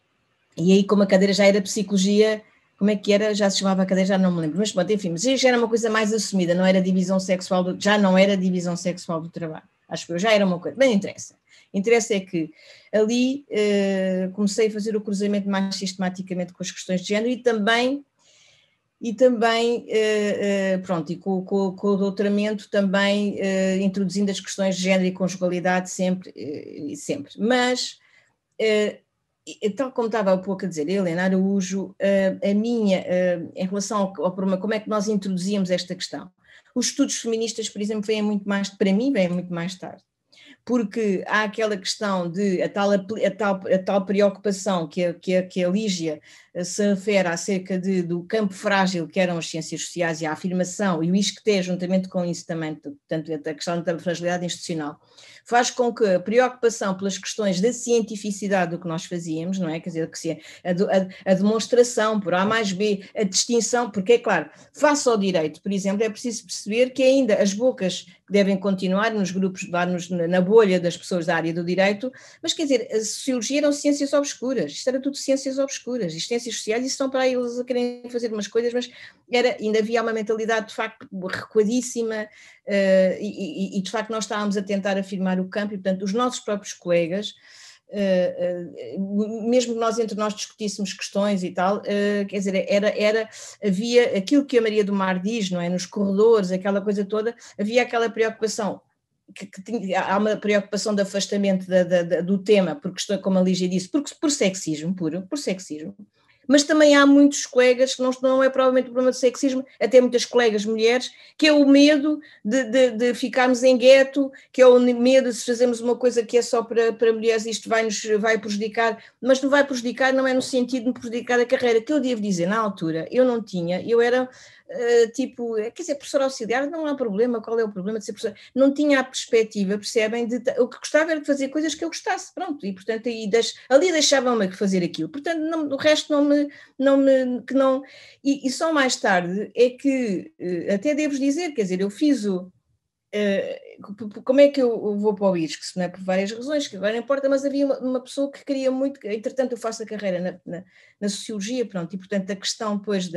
E aí, como a cadeira já era psicologia, como é que era? Já se chamava a cadeira, já não me lembro, mas pronto, enfim, mas já era uma coisa mais assumida, não era divisão sexual, já não era divisão sexual do trabalho, acho que eu, já era uma coisa, bem interessa. Interessa é que ali comecei a fazer o cruzamento mais sistematicamente com as questões de género e também pronto, e com o doutoramento também introduzindo as questões de género e conjugalidade sempre, mas tal como estava há pouco a dizer, Helena Araújo, a minha, em relação ao problema, como é que nós introduzíamos esta questão? Os estudos feministas, por exemplo, vêm muito mais, para mim, vêm muito mais tarde, porque há aquela questão de a tal preocupação que a Lígia se refere acerca do campo frágil que eram as ciências sociais e a afirmação, e o ISCTE, juntamente com isso também, portanto, a questão da fragilidade institucional, faz com que a preocupação pelas questões da cientificidade do que nós fazíamos, não é? Quer dizer, que a demonstração por A mais B, a distinção, porque é claro, face ao direito, por exemplo, é preciso perceber que ainda as bocas devem continuar nos grupos, lá na bolha das pessoas da área do direito, mas quer dizer, a sociologia eram ciências obscuras, isto era tudo ciências obscuras, e ciências sociais, isso estão para aí eles a querem fazer umas coisas, mas ainda havia uma mentalidade de facto recuadíssima, e de facto nós estávamos a tentar afirmar o campo, e portanto os nossos próprios colegas, mesmo que nós entre nós discutíssemos questões e tal, quer dizer, havia aquilo que a Maria do Mar diz, não é? Nos corredores, aquela coisa toda, havia aquela preocupação, há uma preocupação de afastamento do tema, porque, como a Lígia disse, por sexismo puro, por sexismo. Mas também há muitos colegas que não é provavelmente o problema do sexismo, até muitas colegas mulheres, que é o medo de ficarmos em gueto, que é o medo de se fazermos uma coisa que é só para mulheres, isto vai prejudicar, mas não vai prejudicar, não é no sentido de prejudicar a carreira, que eu devo dizer, na altura, eu era tipo, quer dizer, professora auxiliar, não há problema, qual é o problema de ser professora? Não tinha a perspectiva, percebem, o que gostava era de fazer coisas que eu gostasse, pronto, e portanto ali deixavam-me fazer aquilo, portanto o resto e só mais tarde é que, até devo dizer, quer dizer, eu fiz como é que eu vou para o ISCS, não é? Por várias razões, que agora não importa, mas havia uma pessoa que queria muito, entretanto eu faço a carreira na sociologia, pronto, e portanto a questão depois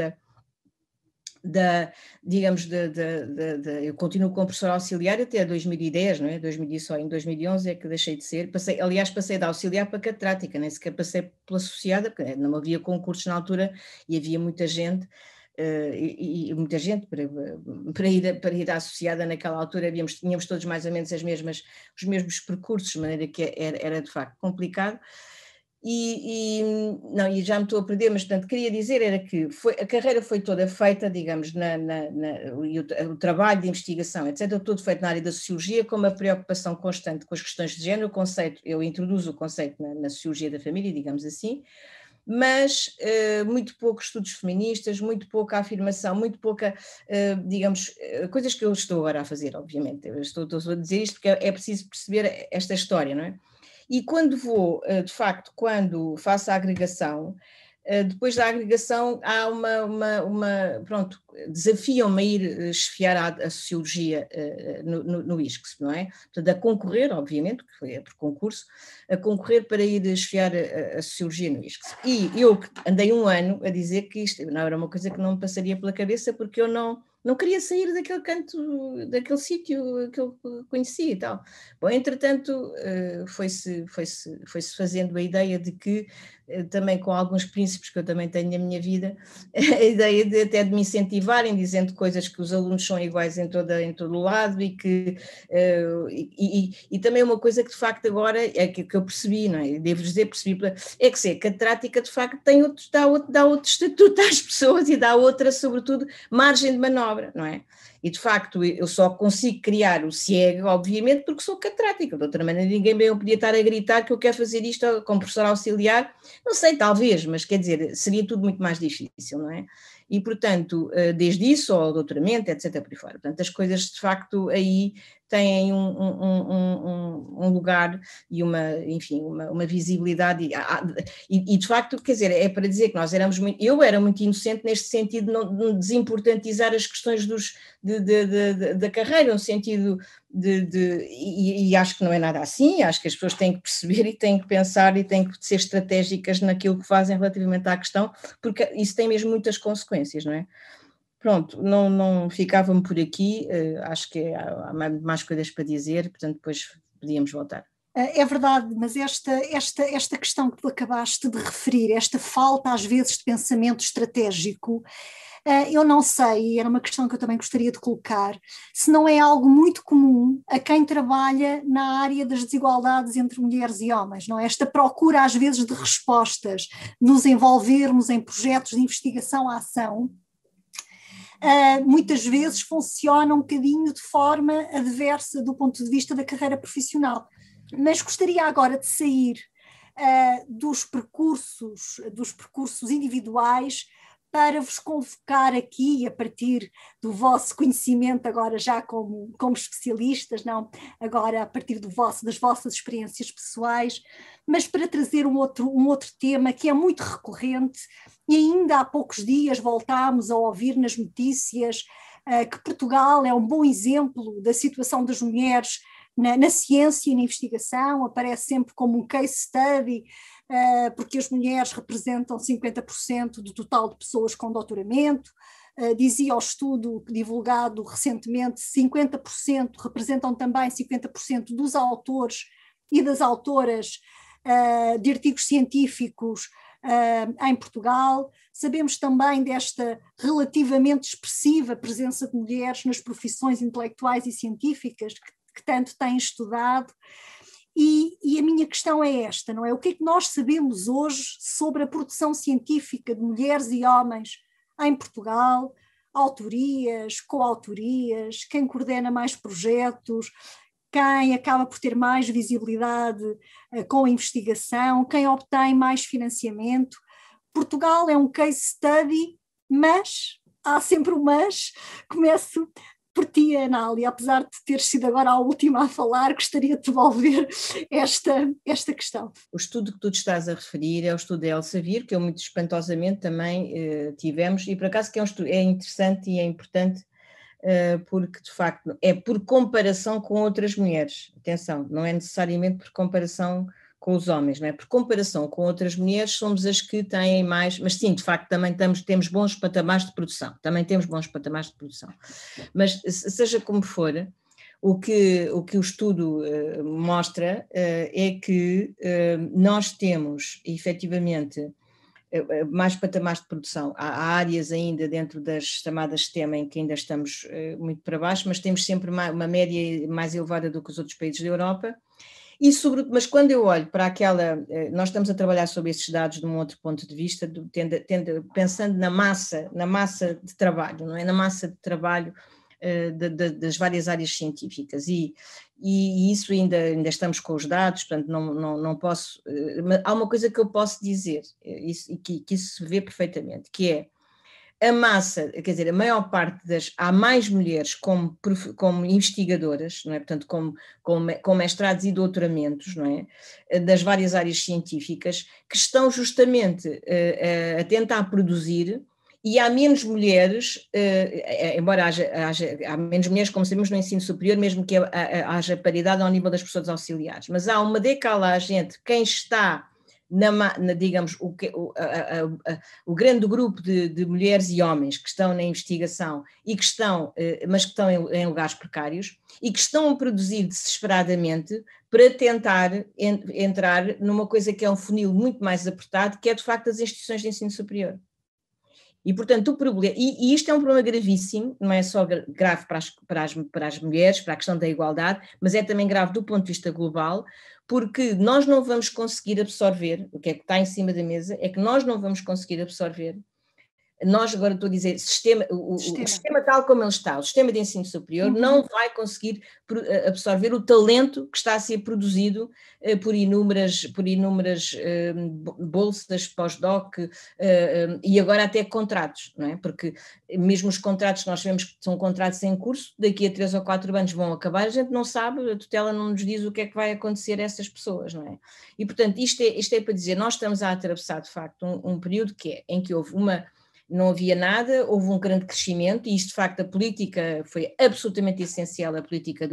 eu continuo como professora auxiliar até 2010, não é? 2010, só em 2011 é que deixei de ser, passei da auxiliar para catedrática, nem sequer passei pela associada, porque não havia concursos na altura e havia muita gente, e muita gente para ir à associada naquela altura, tínhamos todos mais ou menos os mesmos percursos, de maneira que era de facto complicado. E já me estou a perder, mas portanto queria dizer era que a carreira foi toda feita, digamos, o trabalho de investigação, etc., todo feito na área da sociologia, com uma preocupação constante com as questões de género, eu introduzo o conceito na sociologia da família, digamos assim, mas muito poucos estudos feministas, muito pouca afirmação, muito pouca, digamos, coisas que eu estou agora a fazer, obviamente, eu estou a dizer isto porque é preciso perceber esta história, não é? E quando de facto, quando faço a agregação, depois da agregação há pronto, desafiam-me a ir chefiar a sociologia no ISCS, não é? Portanto, a concorrer, obviamente, que foi por concurso, a concorrer para ir chefiar a sociologia no ISCS. E eu andei um ano a dizer que isto não era uma coisa que não me passaria pela cabeça, porque eu não queria sair daquele canto, daquele sítio que eu conhecia e tal. Bom, entretanto, foi-se fazendo a ideia de que, também com alguns princípios que eu também tenho na minha vida, a ideia até de me incentivarem, dizendo coisas que os alunos são iguais em todo o lado e que... E também uma coisa que de facto agora é que eu percebi, não é? Devo dizer, percebi, é que ser catedrática de facto dá outro estatuto às pessoas e dá outra, sobretudo, margem de manobra, não é? E de facto eu só consigo criar o CIEG, obviamente, porque sou catedrática, de outra maneira ninguém bem podia estar a gritar que eu quero fazer isto como professora auxiliar, não sei, talvez, mas quer dizer, seria tudo muito mais difícil, não é? E, portanto, desde isso ao doutoramento, etc., por aí fora. Portanto, as coisas, de facto, aí têm um lugar e uma visibilidade. E, de facto, quer dizer, é para dizer que eu era muito inocente neste sentido de não desimportantizar as questões da carreira, no sentido e acho que não é nada assim, acho que as pessoas têm que perceber e têm que pensar e têm que ser estratégicas naquilo que fazem relativamente à questão, porque isso tem mesmo muitas consequências, não é? Pronto, não ficava-me por aqui, acho que há mais coisas para dizer, portanto depois podíamos voltar. É verdade, mas esta questão que tu acabaste de referir, esta falta às vezes de pensamento estratégico, eu não sei, era uma questão que eu também gostaria de colocar, se não é algo muito comum a quem trabalha na área das desigualdades entre mulheres e homens, não é? Esta procura às vezes de respostas, nos envolvermos em projetos de investigação à ação, muitas vezes funciona um bocadinho de forma adversa do ponto de vista da carreira profissional. Mas gostaria agora de sair dos percursos individuais para vos convocar aqui, a partir do vosso conhecimento, agora já como especialistas, não agora a partir das vossas experiências pessoais, mas para trazer um outro tema que é muito recorrente, e ainda há poucos dias voltámos a ouvir nas notícias que Portugal é um bom exemplo da situação das mulheres na ciência e na investigação, aparece sempre como um case study, porque as mulheres representam 50% do total de pessoas com doutoramento. Dizia o estudo divulgado recentemente, 50% representam também 50% dos autores e das autoras de artigos científicos em Portugal. Sabemos também desta relativamente expressiva presença de mulheres nas profissões intelectuais e científicas que tanto têm estudado. E a minha questão é esta, não é? O que é que nós sabemos hoje sobre a produção científica de mulheres e homens em Portugal? Autorias, coautorias, quem coordena mais projetos, quem acaba por ter mais visibilidade com a investigação, quem obtém mais financiamento. Portugal é um case study, mas, há sempre um mas, começo por ti, Anália, apesar de teres sido agora a última a falar, gostaria de devolver esta questão. O estudo que tu te estás a referir é o estudo da Elsevier, que eu muito espantosamente também tivemos, e por acaso que é um estudo, é interessante e é importante, porque de facto é por comparação com outras mulheres, atenção, não é necessariamente por comparação com os homens, não é? Por comparação com outras mulheres somos as que têm mais, mas sim, de facto também temos bons patamares de produção, mas seja como for, o que o estudo mostra é que nós temos efetivamente mais patamares de produção. Há áreas ainda dentro das chamadas STEM em que ainda estamos muito para baixo, mas temos sempre uma média mais elevada do que os outros países da Europa. Mas quando eu olho para nós estamos a trabalhar sobre esses dados de um outro ponto de vista, pensando na massa de trabalho, não é? Na massa de trabalho das várias áreas científicas, e isso ainda estamos com os dados, portanto não posso, mas há uma coisa que eu posso dizer, e que isso se vê perfeitamente, que é a massa, quer dizer, a maior parte há mais mulheres como investigadoras, não é? Portanto, com mestrados e doutoramentos, não é? Das várias áreas científicas, que estão justamente a tentar produzir, e há menos mulheres, embora há menos mulheres, como sabemos, no ensino superior, mesmo que haja paridade ao nível das professores auxiliares, mas há uma decalagem entre quem está digamos, o grande grupo de mulheres e homens que estão na investigação e mas que estão em lugares precários e que estão a produzir desesperadamente para tentar entrar numa coisa que é um funil muito mais apertado, que é de facto as instituições de ensino superior. E, portanto, o problema, e isto é um problema gravíssimo, não é só grave para as mulheres, para a questão da igualdade, mas é também grave do ponto de vista global, porque nós não vamos conseguir absorver, o que é que está em cima da mesa, é que nós não vamos conseguir absorver, nós agora estou a dizer, o sistema tal como ele está, o sistema de ensino superior, não vai conseguir absorver o talento que está a ser produzido por inúmeras bolsas, pós-doc e agora até contratos, não é? Porque mesmo os contratos que nós sabemos que são contratos em curso, daqui a 3 ou 4 anos vão acabar, a gente não sabe, a tutela não nos diz o que é que vai acontecer a essas pessoas, não é? E portanto isto é para dizer, nós estamos a atravessar de facto um período em que houve não havia nada, houve um grande crescimento, e isto de facto a política foi absolutamente essencial, a política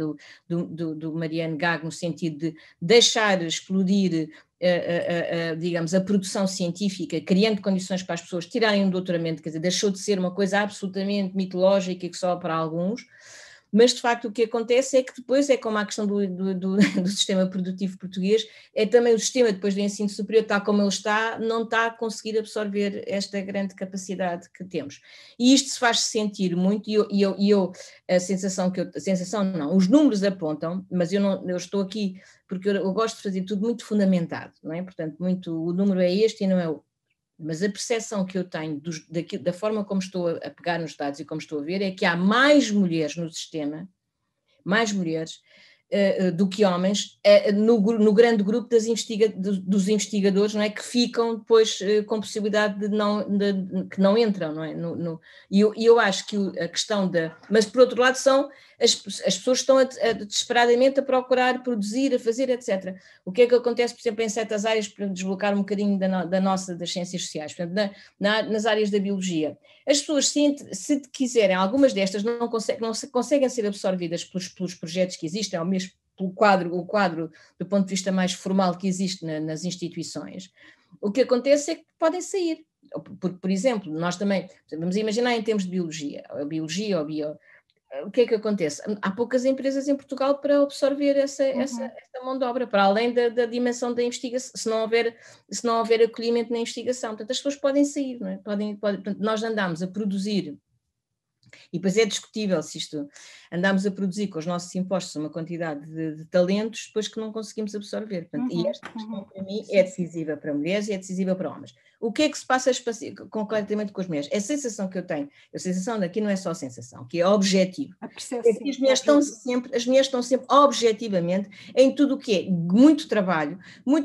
do Mariano Gago, no sentido de deixar explodir, digamos, a produção científica, criando condições para as pessoas tirarem um doutoramento, quer dizer, deixou de ser uma coisa absolutamente mitológica e que só para alguns. Mas, de facto, o que acontece é que depois, é como a questão do sistema produtivo português, é também o sistema, depois do ensino superior, tal como ele está, não está a conseguir absorver esta grande capacidade que temos. E isto se faz sentir muito, e a sensação não, os números apontam, mas eu estou aqui, porque eu gosto de fazer tudo muito fundamentado, não é? Portanto, o número é este e não é o. Mas a percepção que eu tenho da forma como estou a pegar nos dados e como estou a ver é que há mais mulheres no sistema, mais mulheres do que homens, no grande grupo dos investigadores, não é? Que ficam depois com possibilidade que não entram, não é? E eu acho que a questão mas por outro lado as pessoas estão desesperadamente a procurar produzir, a fazer, etc. O que é que acontece, por exemplo, em certas áreas, para desbloquear um bocadinho das ciências sociais, portanto, nas áreas da biologia. As pessoas, se quiserem, algumas destas não conseguem ser absorvidas pelos projetos que existem, ou mesmo pelo quadro do ponto de vista mais formal que existe nas instituições. O que acontece é que podem sair. Por exemplo, nós também, vamos imaginar em termos de biologia ou o que é que acontece? Há poucas empresas em Portugal para absorver essa mão de obra, para além da dimensão da investigação, se não houver acolhimento na investigação. Portanto, as pessoas podem sair, não é? Portanto, nós andamos a produzir, e depois é discutível se andamos a produzir com os nossos impostos uma quantidade de talentos depois que não conseguimos absorver. Portanto, e esta questão para mim é decisiva para mulheres e é decisiva para homens. O que é que se passa concretamente com as mulheres? A sensação que eu tenho, a sensação daqui não é só sensação, que é objetivo. É que as mulheres estão sempre objetivamente em tudo o que é muito trabalho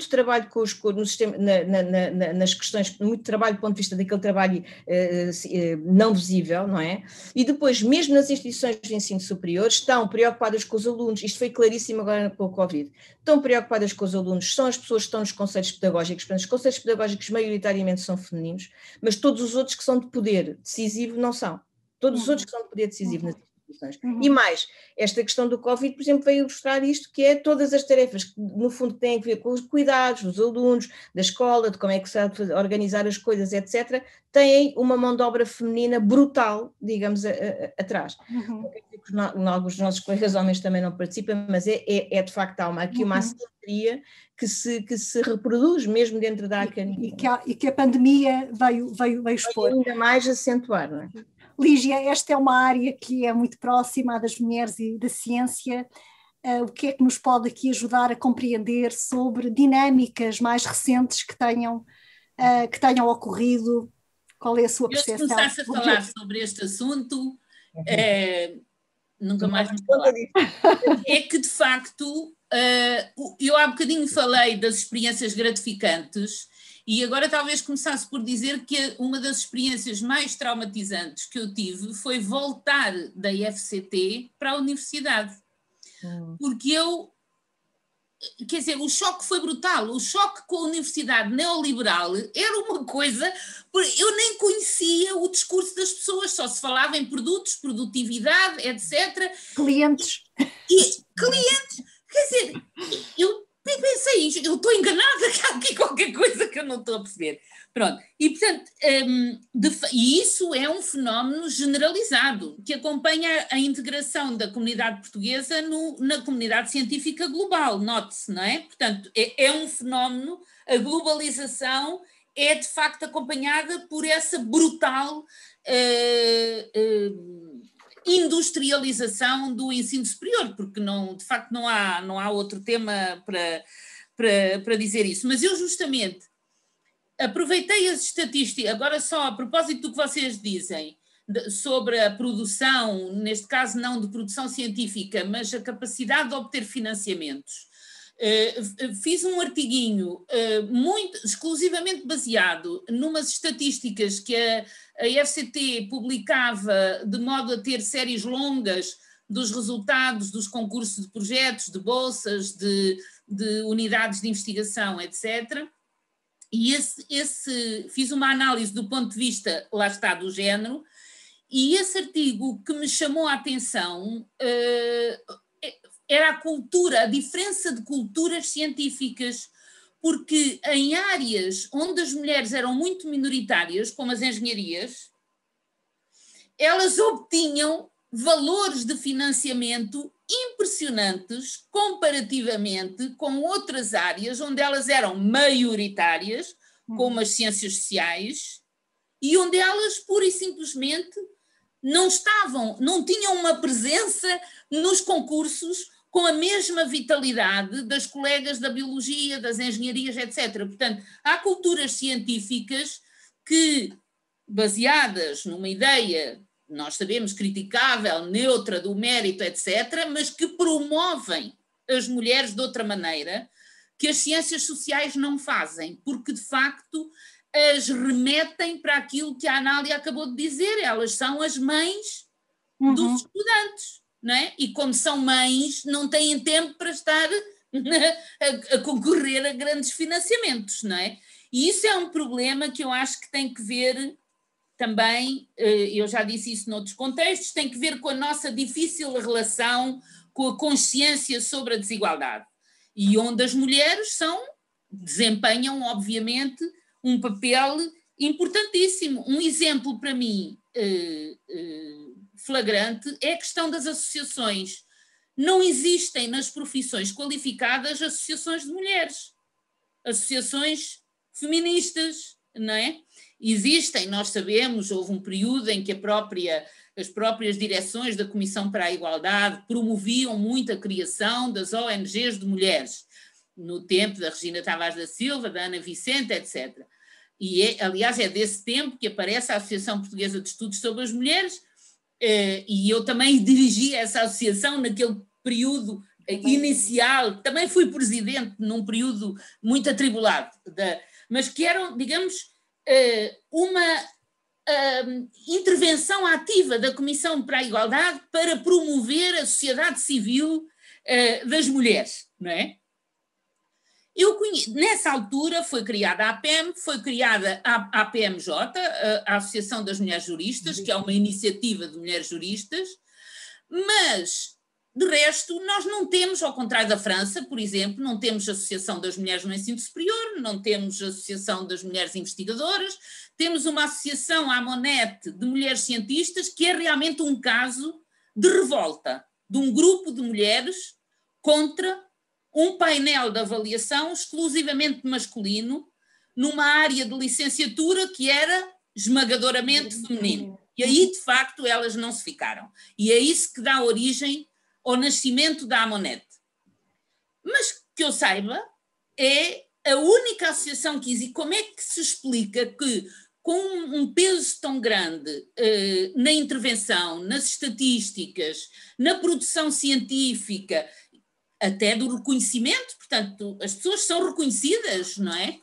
no sistema, nas questões, muito trabalho do ponto de vista daquele trabalho não visível, não é? E depois, mesmo nas instituições de ensino superior, estão preocupadas com os alunos, isto foi claríssimo agora com o Covid, estão preocupadas com os alunos, são as pessoas que estão nos conselhos pedagógicos, portanto, os conselhos pedagógicos maioritariamente são femininos, mas todos os outros que são de poder decisivo não são. Todos os outros que são de poder decisivo nas instituições. E mais, esta questão do Covid, por exemplo, veio ilustrar isto, que é todas as tarefas que, no fundo, têm a ver com os cuidados dos alunos, da escola, de como é que se deve organizar as coisas, etc., têm uma mão de obra feminina brutal, digamos, atrás. Alguns dos nossos colegas homens também não participam, mas é de facto há aqui uma assimetria que se reproduz mesmo dentro da academia. E que a pandemia veio expor. Vai ainda mais acentuar, não é? Lígia, esta é uma área que é muito próxima das mulheres e da ciência. O que é que nos pode aqui ajudar a compreender sobre dinâmicas mais recentes que tenham ocorrido? Qual é a sua percepção? Se começasse a falar sobre este assunto, nunca mais me falar. É que, de facto, eu há bocadinho falei das experiências gratificantes e agora talvez começasse por dizer que uma das experiências mais traumatizantes que eu tive foi voltar da IFCT para a universidade. Porque quer dizer, o choque foi brutal, o choque com a universidade neoliberal era uma coisa, eu nem conhecia o discurso das pessoas, só se falava em produtos, produtividade, etc. Clientes. Clientes, quer dizer, eu pensei isto, eu estou enganada, que há aqui qualquer coisa que eu não estou a perceber. Pronto, e portanto, e isso é um fenómeno generalizado, que acompanha a integração da comunidade portuguesa na comunidade científica global, note-se, não é? Portanto, é um fenómeno, a globalização é de facto acompanhada por essa brutal industrialização do ensino superior, porque de facto não há outro tema para dizer isso. Mas eu justamente aproveitei as estatísticas, agora só a propósito do que vocês dizem, sobre a produção, neste caso não de produção científica, mas a capacidade de obter financiamentos. Fiz um artiguinho exclusivamente baseado numas estatísticas que a IFCT publicava de modo a ter séries longas dos resultados dos concursos de projetos, de bolsas, de unidades de investigação, etc. E fiz uma análise do ponto de vista, lá está, do género, e esse artigo que me chamou a atenção era a cultura, a diferença de culturas científicas, porque em áreas onde as mulheres eram muito minoritárias, como as engenharias, elas obtinham valores de financiamento impressionantes comparativamente com outras áreas onde elas eram maioritárias, como as ciências sociais, e onde elas pura e simplesmente não tinham uma presença nos concursos com a mesma vitalidade das colegas da biologia, das engenharias, etc. Portanto, há culturas científicas que, baseadas numa ideia, nós sabemos, criticável, neutra, do mérito, etc., mas que promovem as mulheres de outra maneira, que as ciências sociais não fazem, porque, de facto, as remetem para aquilo que a Anália acabou de dizer, elas são as mães dos estudantes, não é? E como são mães, não têm tempo para estar a concorrer a grandes financiamentos, não é? E isso é um problema que eu acho que tem que ver também, eu já disse isso noutros contextos, tem que ver com a nossa difícil relação com a consciência sobre a desigualdade, e onde as mulheres desempenham, obviamente, um papel importantíssimo. Um exemplo para mim flagrante é a questão das associações. Não existem nas profissões qualificadas associações de mulheres, associações feministas, não é? Existem, nós sabemos, houve um período em que as próprias direções da Comissão para a Igualdade promoviam muito a criação das ONGs de mulheres, no tempo da Regina Tavares da Silva, da Ana Vicente, etc. E, aliás, é desse tempo que aparece a Associação Portuguesa de Estudos sobre as Mulheres, e eu também dirigi essa associação naquele período inicial, também fui presidente num período muito atribulado, mas que eram, digamos, uma intervenção ativa da Comissão para a Igualdade para promover a sociedade civil das mulheres, não é? Nessa altura foi criada a APEM, foi criada a APMJ, a Associação das Mulheres Juristas, que é uma iniciativa de mulheres juristas, mas, de resto, nós não temos, ao contrário da França, por exemplo, não temos a Associação das Mulheres no Ensino Superior, não temos a Associação das Mulheres Investigadoras, temos uma associação, a AMONET, de mulheres cientistas, que é realmente um caso de revolta de um grupo de mulheres contra um painel de avaliação exclusivamente masculino, numa área de licenciatura que era esmagadoramente feminino. E aí, de facto, elas não se ficaram. E é isso que dá origem ao nascimento da AMONET. Mas, que eu saiba, é a única associação que existe. Como é que se explica que, com um peso tão grande na intervenção, nas estatísticas, na produção científica, até do reconhecimento, portanto, as pessoas são reconhecidas, não é?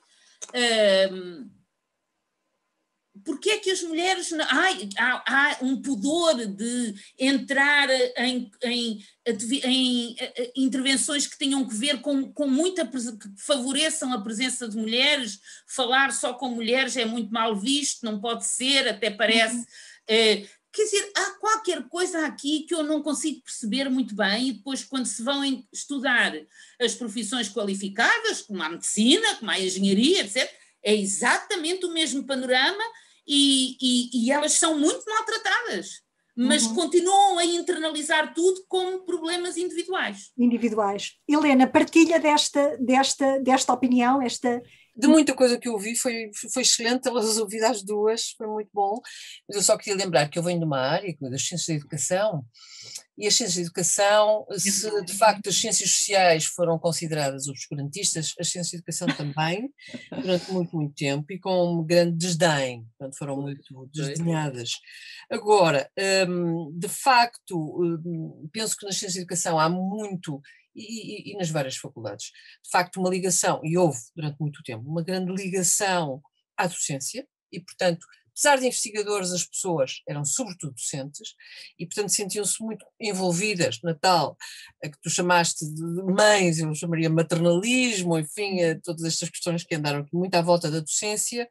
Porque é que as mulheres... há um pudor de entrar em intervenções que tenham que ver com muita... que favoreçam a presença de mulheres. Falar só com mulheres é muito mal visto, não pode ser, até parece... Quer dizer, há qualquer coisa aqui que eu não consigo perceber muito bem, e depois, quando se vão estudar as profissões qualificadas, como a medicina, como a engenharia, etc., é exatamente o mesmo panorama, e elas são muito maltratadas, mas continuam a internalizar tudo como problemas individuais. Helena, partilha desta opinião, De muita coisa que eu ouvi, foi excelente, elas ouvidas as duas, foi muito bom, mas eu só queria lembrar que eu venho de uma área, das ciências da educação, e as ciências da educação, se de facto as ciências sociais foram consideradas obscurantistas, as ciências da educação também, durante muito, muito tempo, e com grande desdém, portanto foram muito desdenhadas. Agora, de facto, penso que nas ciências da educação há muito, e nas várias faculdades, de facto uma ligação, e houve durante muito tempo, uma grande ligação à docência, e portanto apesar de investigadores, as pessoas eram sobretudo docentes e, portanto, sentiam-se muito envolvidas na tal, a que tu chamaste de mães, eu chamaria maternalismo, enfim, todas estas questões que andaram aqui muito à volta da docência,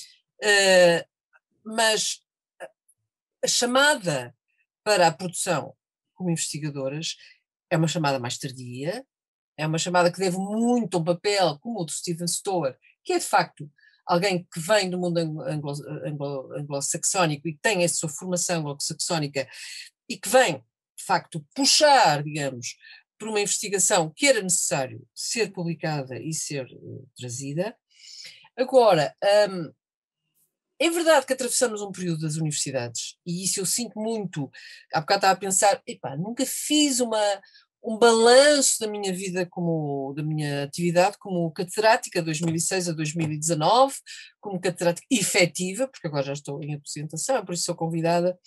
mas a chamada para a produção como investigadoras é uma chamada mais tardia, é uma chamada que deve muito a um papel como o de Stephen Storer, que é de facto alguém que vem do mundo anglo-saxónico e que tem a sua formação anglo-saxónica e que vem, de facto, puxar, digamos, por uma investigação que era necessário ser publicada e ser trazida. Agora, é verdade que atravessamos um período das universidades e isso eu sinto muito. Há bocado estava a pensar, nunca fiz um balanço da minha vida, da minha atividade como catedrática, 2006 a 2019, como catedrática efetiva, porque agora já estou em aposentação, por isso sou convidada.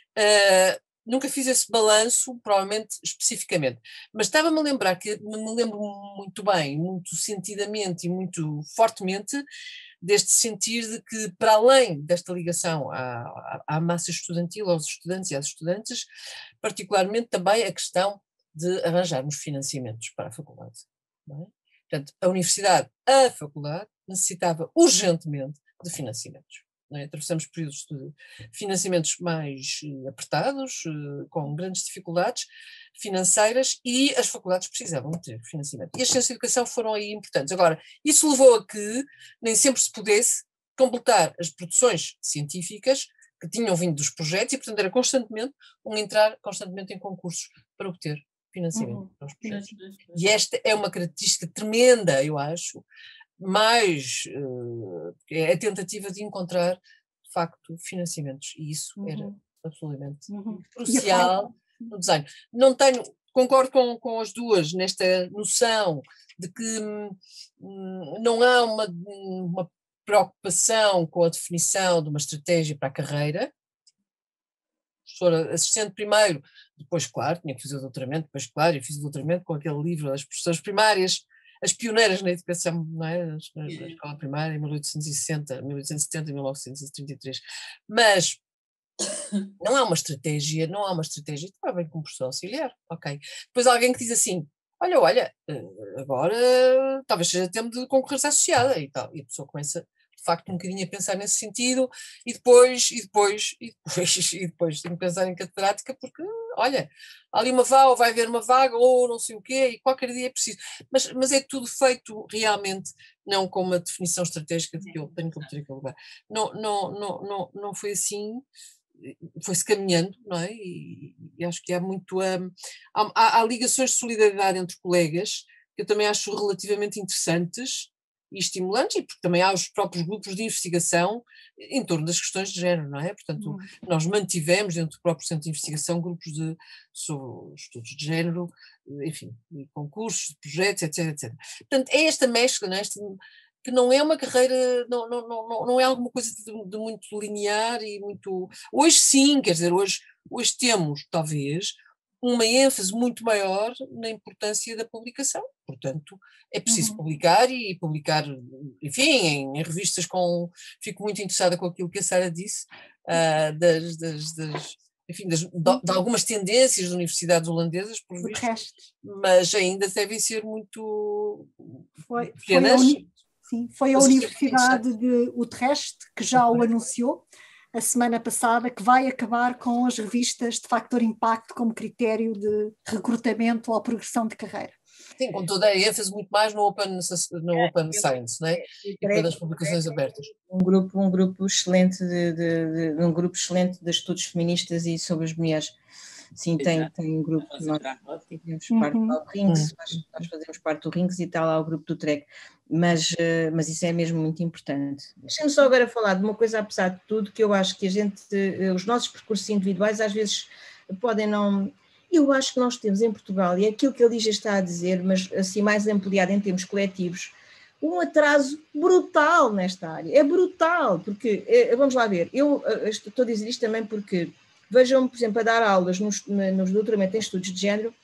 Nunca fiz esse balanço, provavelmente especificamente, mas estava-me a lembrar que me lembro muito bem, muito sentidamente e muito fortemente deste sentir de que, para além desta ligação à massa estudantil, aos estudantes e às estudantes, particularmente também a questão de arranjarmos financiamentos para a faculdade. Não é? Portanto, a faculdade necessitava urgentemente de financiamentos. Não é? Atravessamos períodos de financiamentos mais apertados, com grandes dificuldades financeiras, e as faculdades precisavam de ter financiamento. E as ciências de educação foram aí importantes. Agora, isso levou a que nem sempre se pudesse completar as produções científicas que tinham vindo dos projetos e, portanto, era constantemente entrar constantemente em concursos para obter financiamento para os projetos. E esta é uma característica tremenda, eu acho, mais é a tentativa de encontrar, de facto, financiamentos, e isso era absolutamente crucial no design. Concordo com as duas nesta noção de que não há uma preocupação com a definição de uma estratégia para a carreira. Professora assistente primeiro, depois, claro, tinha que fazer o doutoramento, depois, claro, eu fiz o doutoramento com aquele livro das professoras primárias, as pioneiras na educação, não é? Na escola primária, em 1870 e 1933. Mas não há uma estratégia, estava bem como professor auxiliar, ok. Depois alguém que diz assim, olha, agora talvez seja tempo de concorrência associada e tal, e a pessoa começa de facto um bocadinho a pensar nesse sentido e depois tenho que pensar em catedrática porque, olha, há ali ou vai haver uma vaga ou não sei o quê e qualquer dia é preciso. Mas é tudo feito realmente não com uma definição estratégica de que eu tenho que obter aquele lugar. Não foi assim, foi-se caminhando, não é? E acho que há muito... há ligações de solidariedade entre colegas que eu também acho relativamente interessantes e estimulantes, e porque também há os próprios grupos de investigação em torno das questões de género, não é? Portanto, nós mantivemos dentro do próprio centro de investigação grupos sobre estudos de género, enfim, concursos, projetos, etc. Portanto, é esta mescla, não é? Que não é uma carreira, não é alguma coisa de muito linear e muito... Hoje sim, quer dizer, hoje temos, talvez, uma ênfase muito maior na importância da publicação. Portanto, é preciso publicar e publicar, enfim, em revistas Fico muito interessada com aquilo que a Sara disse, de algumas tendências de universidades holandesas, por visto, mas ainda devem ser muito pequenas. Foi a Universidade de Utrecht que já o anunciou a semana passada, que vai acabar com as revistas de factor impacto como critério de recrutamento ou progressão de carreira. Sim, com toda a ênfase muito mais no Open Science, não é? E das publicações abertas. Um grupo excelente um grupo excelente de estudos feministas e sobre as mulheres. Sim, tem um grupo, nós fazemos parte do RINGS, nós fazemos parte do RINGS e está lá o grupo do TREC, mas isso é mesmo muito importante. Deixa-me só agora falar de uma coisa, apesar de tudo, que eu acho que os nossos percursos individuais às vezes podem não... Eu acho que nós temos em Portugal, e é aquilo que a Lígia está a dizer, mas assim mais ampliado em termos coletivos, um atraso brutal nesta área, é brutal, porque, vamos lá ver, eu estou a dizer isto também porque... Vejam, por exemplo, a dar aulas nos doutoramentos em estudos de género,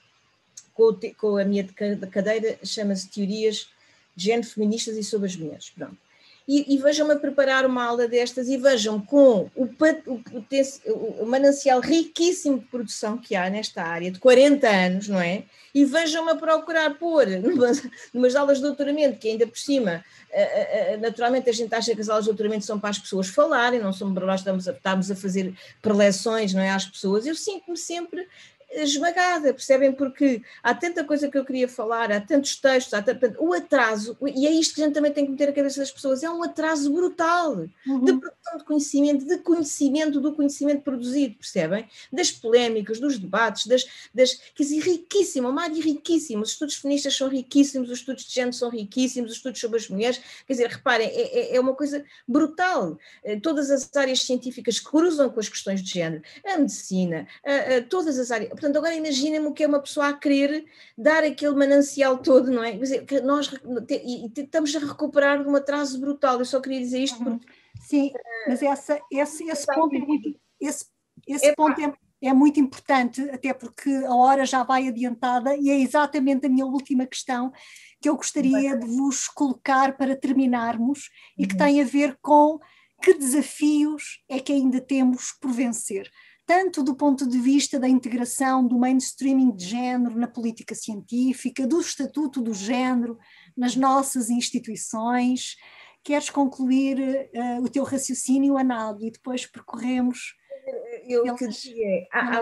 com a minha cadeira, chama-se Teorias de Género Feministas e sobre as Mulheres. Pronto. e vejam-me a preparar uma aula destas e vejam com o manancial riquíssimo de produção que há nesta área, de 40 anos, não é? E vejam-me a procurar pôr numas aulas de doutoramento, que ainda por cima, naturalmente a gente acha que as aulas de doutoramento são para as pessoas falarem, não são para nós estamos a fazer preleções, não é, às pessoas. Eu sinto-me sempre esmagada, percebem? Porque há tanta coisa que eu queria falar, há tantos textos, o atraso, e é isto que a gente também tem que meter na cabeça das pessoas, é um atraso brutal de produção de conhecimento, do conhecimento produzido, percebem? Das polémicas, dos debates, quer dizer, riquíssimo, uma área riquíssima, os estudos feministas são riquíssimos, os estudos de género são riquíssimos, os estudos sobre as mulheres, quer dizer, reparem, é uma coisa brutal, todas as áreas científicas cruzam com as questões de género, a medicina, todas as áreas. Portanto, agora imaginem-me o que é uma pessoa a querer dar aquele manancial todo, não é? Quer dizer, que nós estamos a recuperar de um atraso brutal. Eu só queria dizer isto porque... Sim, mas esse ponto é muito, esse ponto é muito importante, até porque a hora já vai adiantada e é exatamente a minha última questão que eu gostaria de vos colocar para terminarmos e que tem a ver com que desafios é que ainda temos por vencer. Tanto do ponto de vista da integração do mainstreaming de género na política científica, do estatuto do género nas nossas instituições. Queres concluir o teu raciocínio, Anália, e depois percorremos... Eu que dizia, há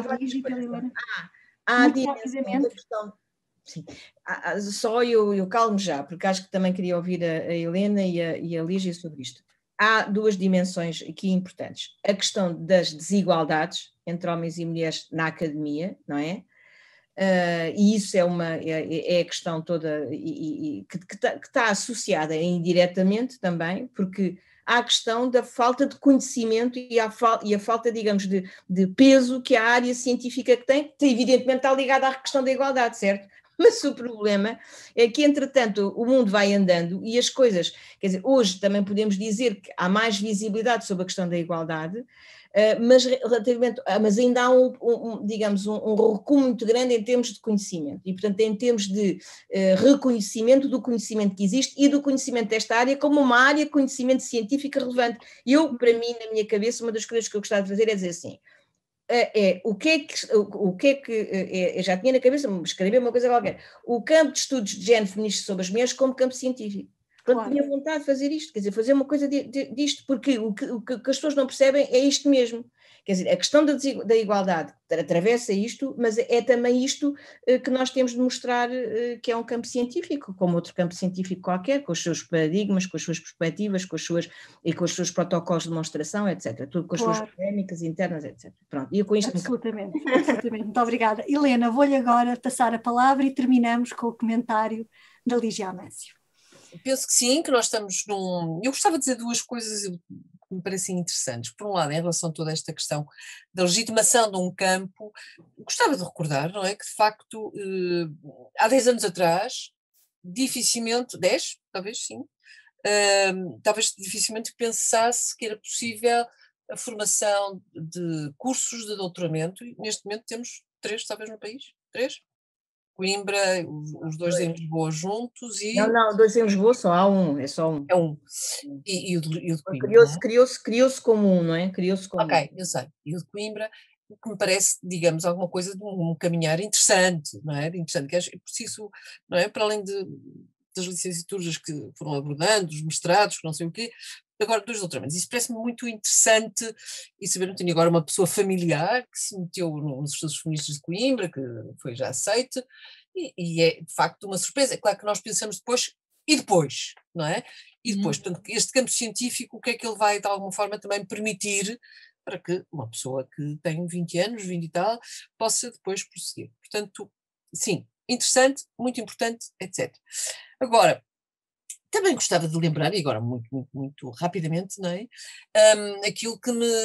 dimensões da questão... Sim. Só eu calmo já, porque acho que também queria ouvir a Helena e a Lígia sobre isto. Há duas dimensões aqui importantes. A questão das desigualdades entre homens e mulheres na academia, não é? E isso é a questão toda que está associada indiretamente também, porque há a questão da falta de conhecimento e a falta, digamos, de peso que a área científica tem, que evidentemente está ligada à questão da igualdade, certo? Mas o problema é que, entretanto, o mundo vai andando e as coisas, quer dizer, hoje também podemos dizer que há mais visibilidade sobre a questão da igualdade, mas ainda há digamos, um recuo muito grande em termos de conhecimento e, portanto, em termos de reconhecimento do conhecimento que existe e do conhecimento desta área como uma área de conhecimento científico relevante. Para mim, na minha cabeça, uma das coisas que eu gostava de fazer é dizer assim, o que é que eu já tinha na cabeça, escrever uma coisa qualquer, o campo de estudos de género feminista sobre as mulheres como campo científico. Portanto, tinha vontade de fazer isto, quer dizer, fazer uma coisa disto, porque o que as pessoas não percebem é isto mesmo. Quer dizer, a questão da igualdade atravessa isto, mas é também isto que nós temos de mostrar que é um campo científico, como outro campo científico qualquer, com os seus paradigmas, com as suas perspectivas, com os seus protocolos de demonstração, etc. Tudo com as suas polémicas internas, etc. Pronto, e eu com isto absolutamente. Muito obrigada. Helena, vou-lhe agora passar a palavra e terminamos com o comentário da Lígia Amâncio. Penso que sim, que nós estamos num... Eu gostava de dizer duas coisas que me parecem interessantes. Por um lado, em relação a toda esta questão da legitimação de um campo, gostava de recordar, não é, que de facto, há 10 anos atrás, dificilmente, 10, talvez sim, talvez dificilmente pensasse que era possível a formação de cursos de doutoramento, e neste momento temos 3, talvez, no país, 3? Coimbra, os dois em Lisboa juntos e... Não, 2 em Lisboa só há um, é só um. É um. E o de Coimbra. Criou-se como um, não é? Criou-se como ok, eu sei. E o de Coimbra, que me parece, digamos, alguma coisa de um caminhar interessante, não é? Interessante, que é preciso, não é? Para além das licenciaturas que foram abordando, os mestrados, que não sei o quê, agora 2 doutoramentos. Isso parece-me muito interessante e saber, não tenho agora uma pessoa familiar que se meteu nos estudos feministas de Coimbra, que foi já aceite, e é de facto uma surpresa. É claro que nós pensamos depois, não é? E depois, portanto, este campo científico, o que é que ele vai de alguma forma também permitir para que uma pessoa que tem 20 anos, 20 e tal, possa depois prosseguir. Portanto, sim, interessante, muito importante, etc. Agora, também gostava de lembrar, e agora muito, muito, muito rapidamente, não é? Aquilo que me,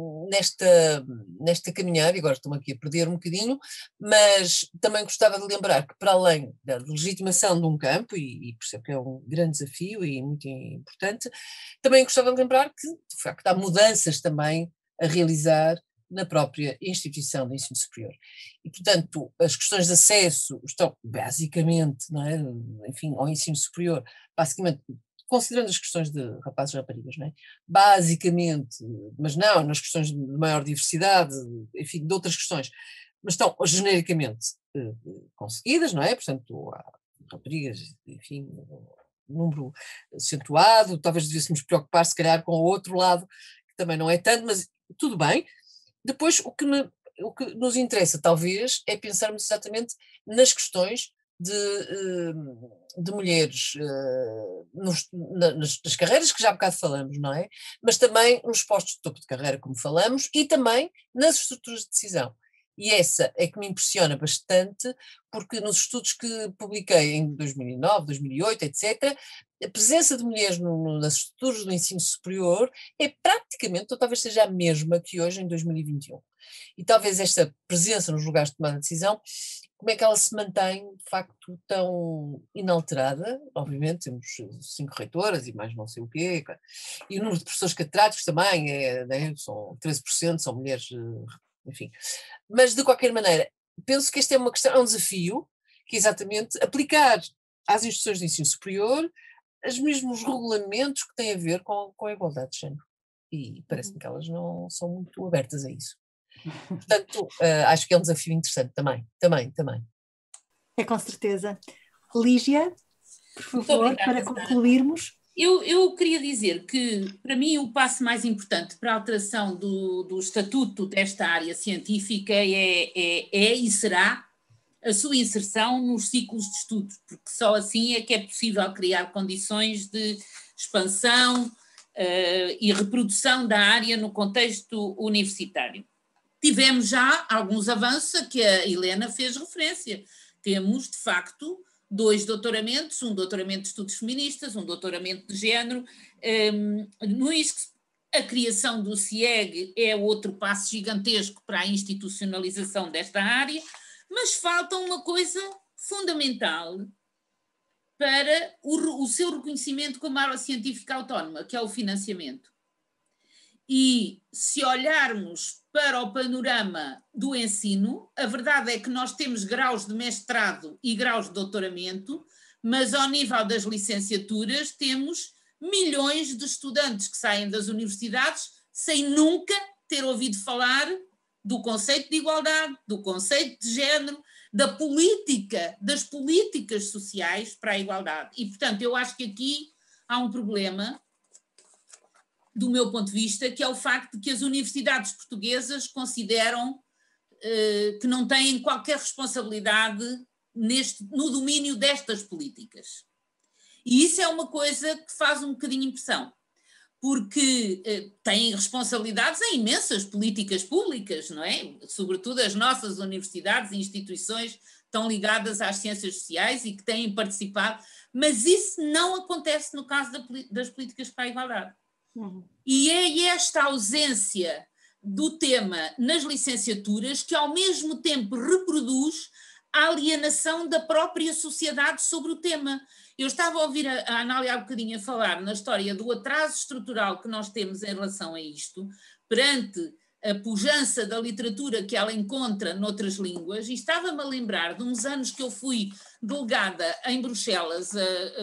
nesta caminhada, e agora estou-me aqui a perder um bocadinho, mas também gostava de lembrar que para além da legitimação de um campo, e percebo que é um grande desafio e muito importante, também gostava de lembrar que, de facto, há mudanças também a realizar na própria instituição de ensino superior. E, portanto, as questões de acesso estão basicamente, não é, enfim, ao ensino superior, basicamente considerando as questões de rapazes e raparigas, não é? Basicamente, mas não, nas questões de maior diversidade, enfim, de outras questões, mas estão genericamente conseguidas, não é? Portanto, há raparigas, enfim, um número acentuado, talvez devêssemos preocupar se calhar com o outro lado, que também não é tanto, mas tudo bem. Depois, o que nos interessa, talvez, é pensarmos exatamente nas questões de mulheres nas carreiras que já há bocado falamos, não é? Mas também nos postos de topo de carreira, como falamos, e também nas estruturas de decisão. E essa é que me impressiona bastante, porque nos estudos que publiquei em 2009, 2008, etc., a presença de mulheres nas estruturas do ensino superior é praticamente, ou talvez seja a mesma que hoje em 2021. E talvez esta presença nos lugares de tomada de decisão, como é que ela se mantém, de facto, tão inalterada? Obviamente temos 5 reitoras e mais não sei o quê, e o número de professores catedráticos também, né, são 13%, são mulheres, enfim. Mas, de qualquer maneira, penso que esta é uma questão, é um desafio, que é exatamente aplicar às instituições de ensino superior os mesmos regulamentos que têm a ver com a igualdade de género. E parece-me que elas não são muito abertas a isso. Portanto, acho que é um desafio interessante também. É com certeza. Lígia, por favor, para concluirmos. Eu queria dizer que, para mim, o passo mais importante para a alteração do estatuto desta área científica é e será a sua inserção nos ciclos de estudos, porque só assim é que é possível criar condições de expansão e reprodução da área no contexto universitário. Tivemos já alguns avanços a que a Helena fez referência. Temos, de facto, 2 doutoramentos, um doutoramento de estudos feministas, um doutoramento de género. No ISCS, a criação do CIEG é outro passo gigantesco para a institucionalização desta área, mas falta uma coisa fundamental para o seu reconhecimento como área científica autónoma, que é o financiamento. E se olharmos para o panorama do ensino, a verdade é que nós temos graus de mestrado e graus de doutoramento, mas ao nível das licenciaturas temos milhões de estudantes que saem das universidades sem nunca ter ouvido falar do conceito de igualdade, do conceito de género, da política, das políticas sociais para a igualdade. E, portanto, eu acho que aqui há um problema, do meu ponto de vista, que é o facto de que as universidades portuguesas consideram que não têm qualquer responsabilidade no domínio destas políticas. E isso é uma coisa que faz um bocadinho impressão, porque têm responsabilidades em imensas políticas públicas, não é? Sobretudo as nossas universidades e instituições estão ligadas às ciências sociais e que têm participado, mas isso não acontece no caso das políticas para a igualdade. E é esta ausência do tema nas licenciaturas que ao mesmo tempo reproduz a alienação da própria sociedade sobre o tema. Eu estava a ouvir a Anália há bocadinho a falar na história do atraso estrutural que nós temos em relação a isto, perante a pujança da literatura que ela encontra noutras línguas, e estava-me a lembrar de uns anos que eu fui delegada em Bruxelas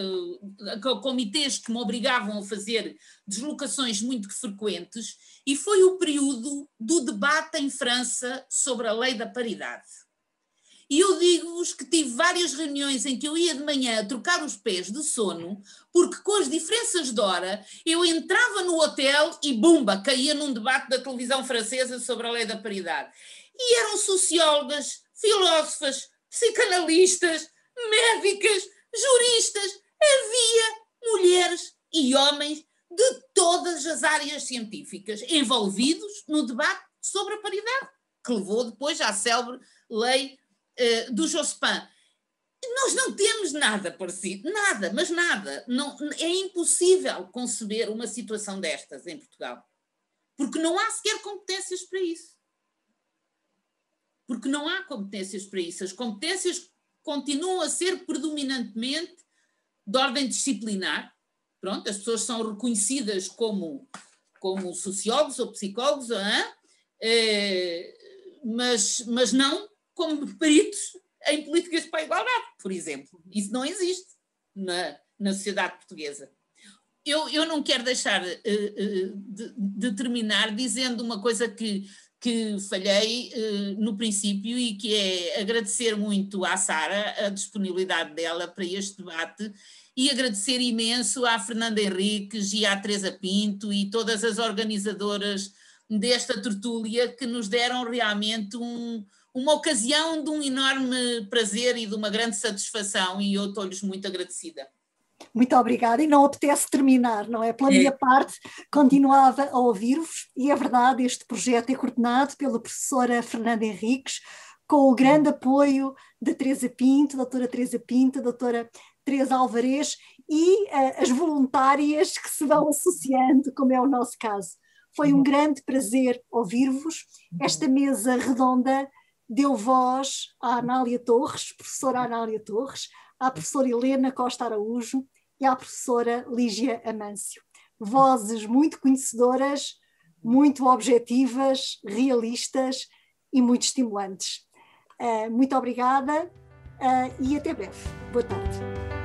a comitês que me obrigavam a fazer deslocações muito frequentes, e foi o período do debate em França sobre a lei da paridade. E eu digo-vos que tive várias reuniões em que eu ia de manhã a trocar os pés de sono, porque com as diferenças de hora eu entrava no hotel e bumba, caía num debate da televisão francesa sobre a lei da paridade. E eram sociólogas, filósofas, psicanalistas, médicas, juristas, havia mulheres e homens de todas as áreas científicas envolvidos no debate sobre a paridade, que levou depois à célebre lei do Jospin. Nós não temos nada parecido, nada, mas nada. Não, é impossível conceber uma situação destas em Portugal, porque não há sequer competências para isso. Porque não há competências para isso. As competências continuam a ser predominantemente de ordem disciplinar. Pronto, as pessoas são reconhecidas como sociólogos ou psicólogos, mas não como peritos em políticas para a igualdade, por exemplo. Isso não existe na sociedade portuguesa. eu não quero deixar de terminar dizendo uma coisa que falhei no princípio e que é agradecer muito à Sara a disponibilidade dela para este debate e agradecer imenso à Fernanda Henriques e à Teresa Pinto e todas as organizadoras desta tertúlia que nos deram realmente uma ocasião de um enorme prazer e de uma grande satisfação e eu estou-lhes muito agradecida. Muito obrigada, e não apetece terminar, não é? Pela minha parte, continuava a ouvir-vos, e é verdade, este projeto é coordenado pela professora Fernanda Henriques, com o grande apoio da Teresa Pinto, doutora Teresa Pinto, doutora Teresa Alvarez e as voluntárias que se vão associando, como é o nosso caso. Foi um grande prazer ouvir-vos. Esta mesa redonda deu voz à Anália Torres, professora Anália Torres, à professora Helena Costa Araújo e à professora Lígia Amâncio. Vozes muito conhecedoras, muito objetivas, realistas e muito estimulantes. Muito obrigada e até breve. Boa tarde.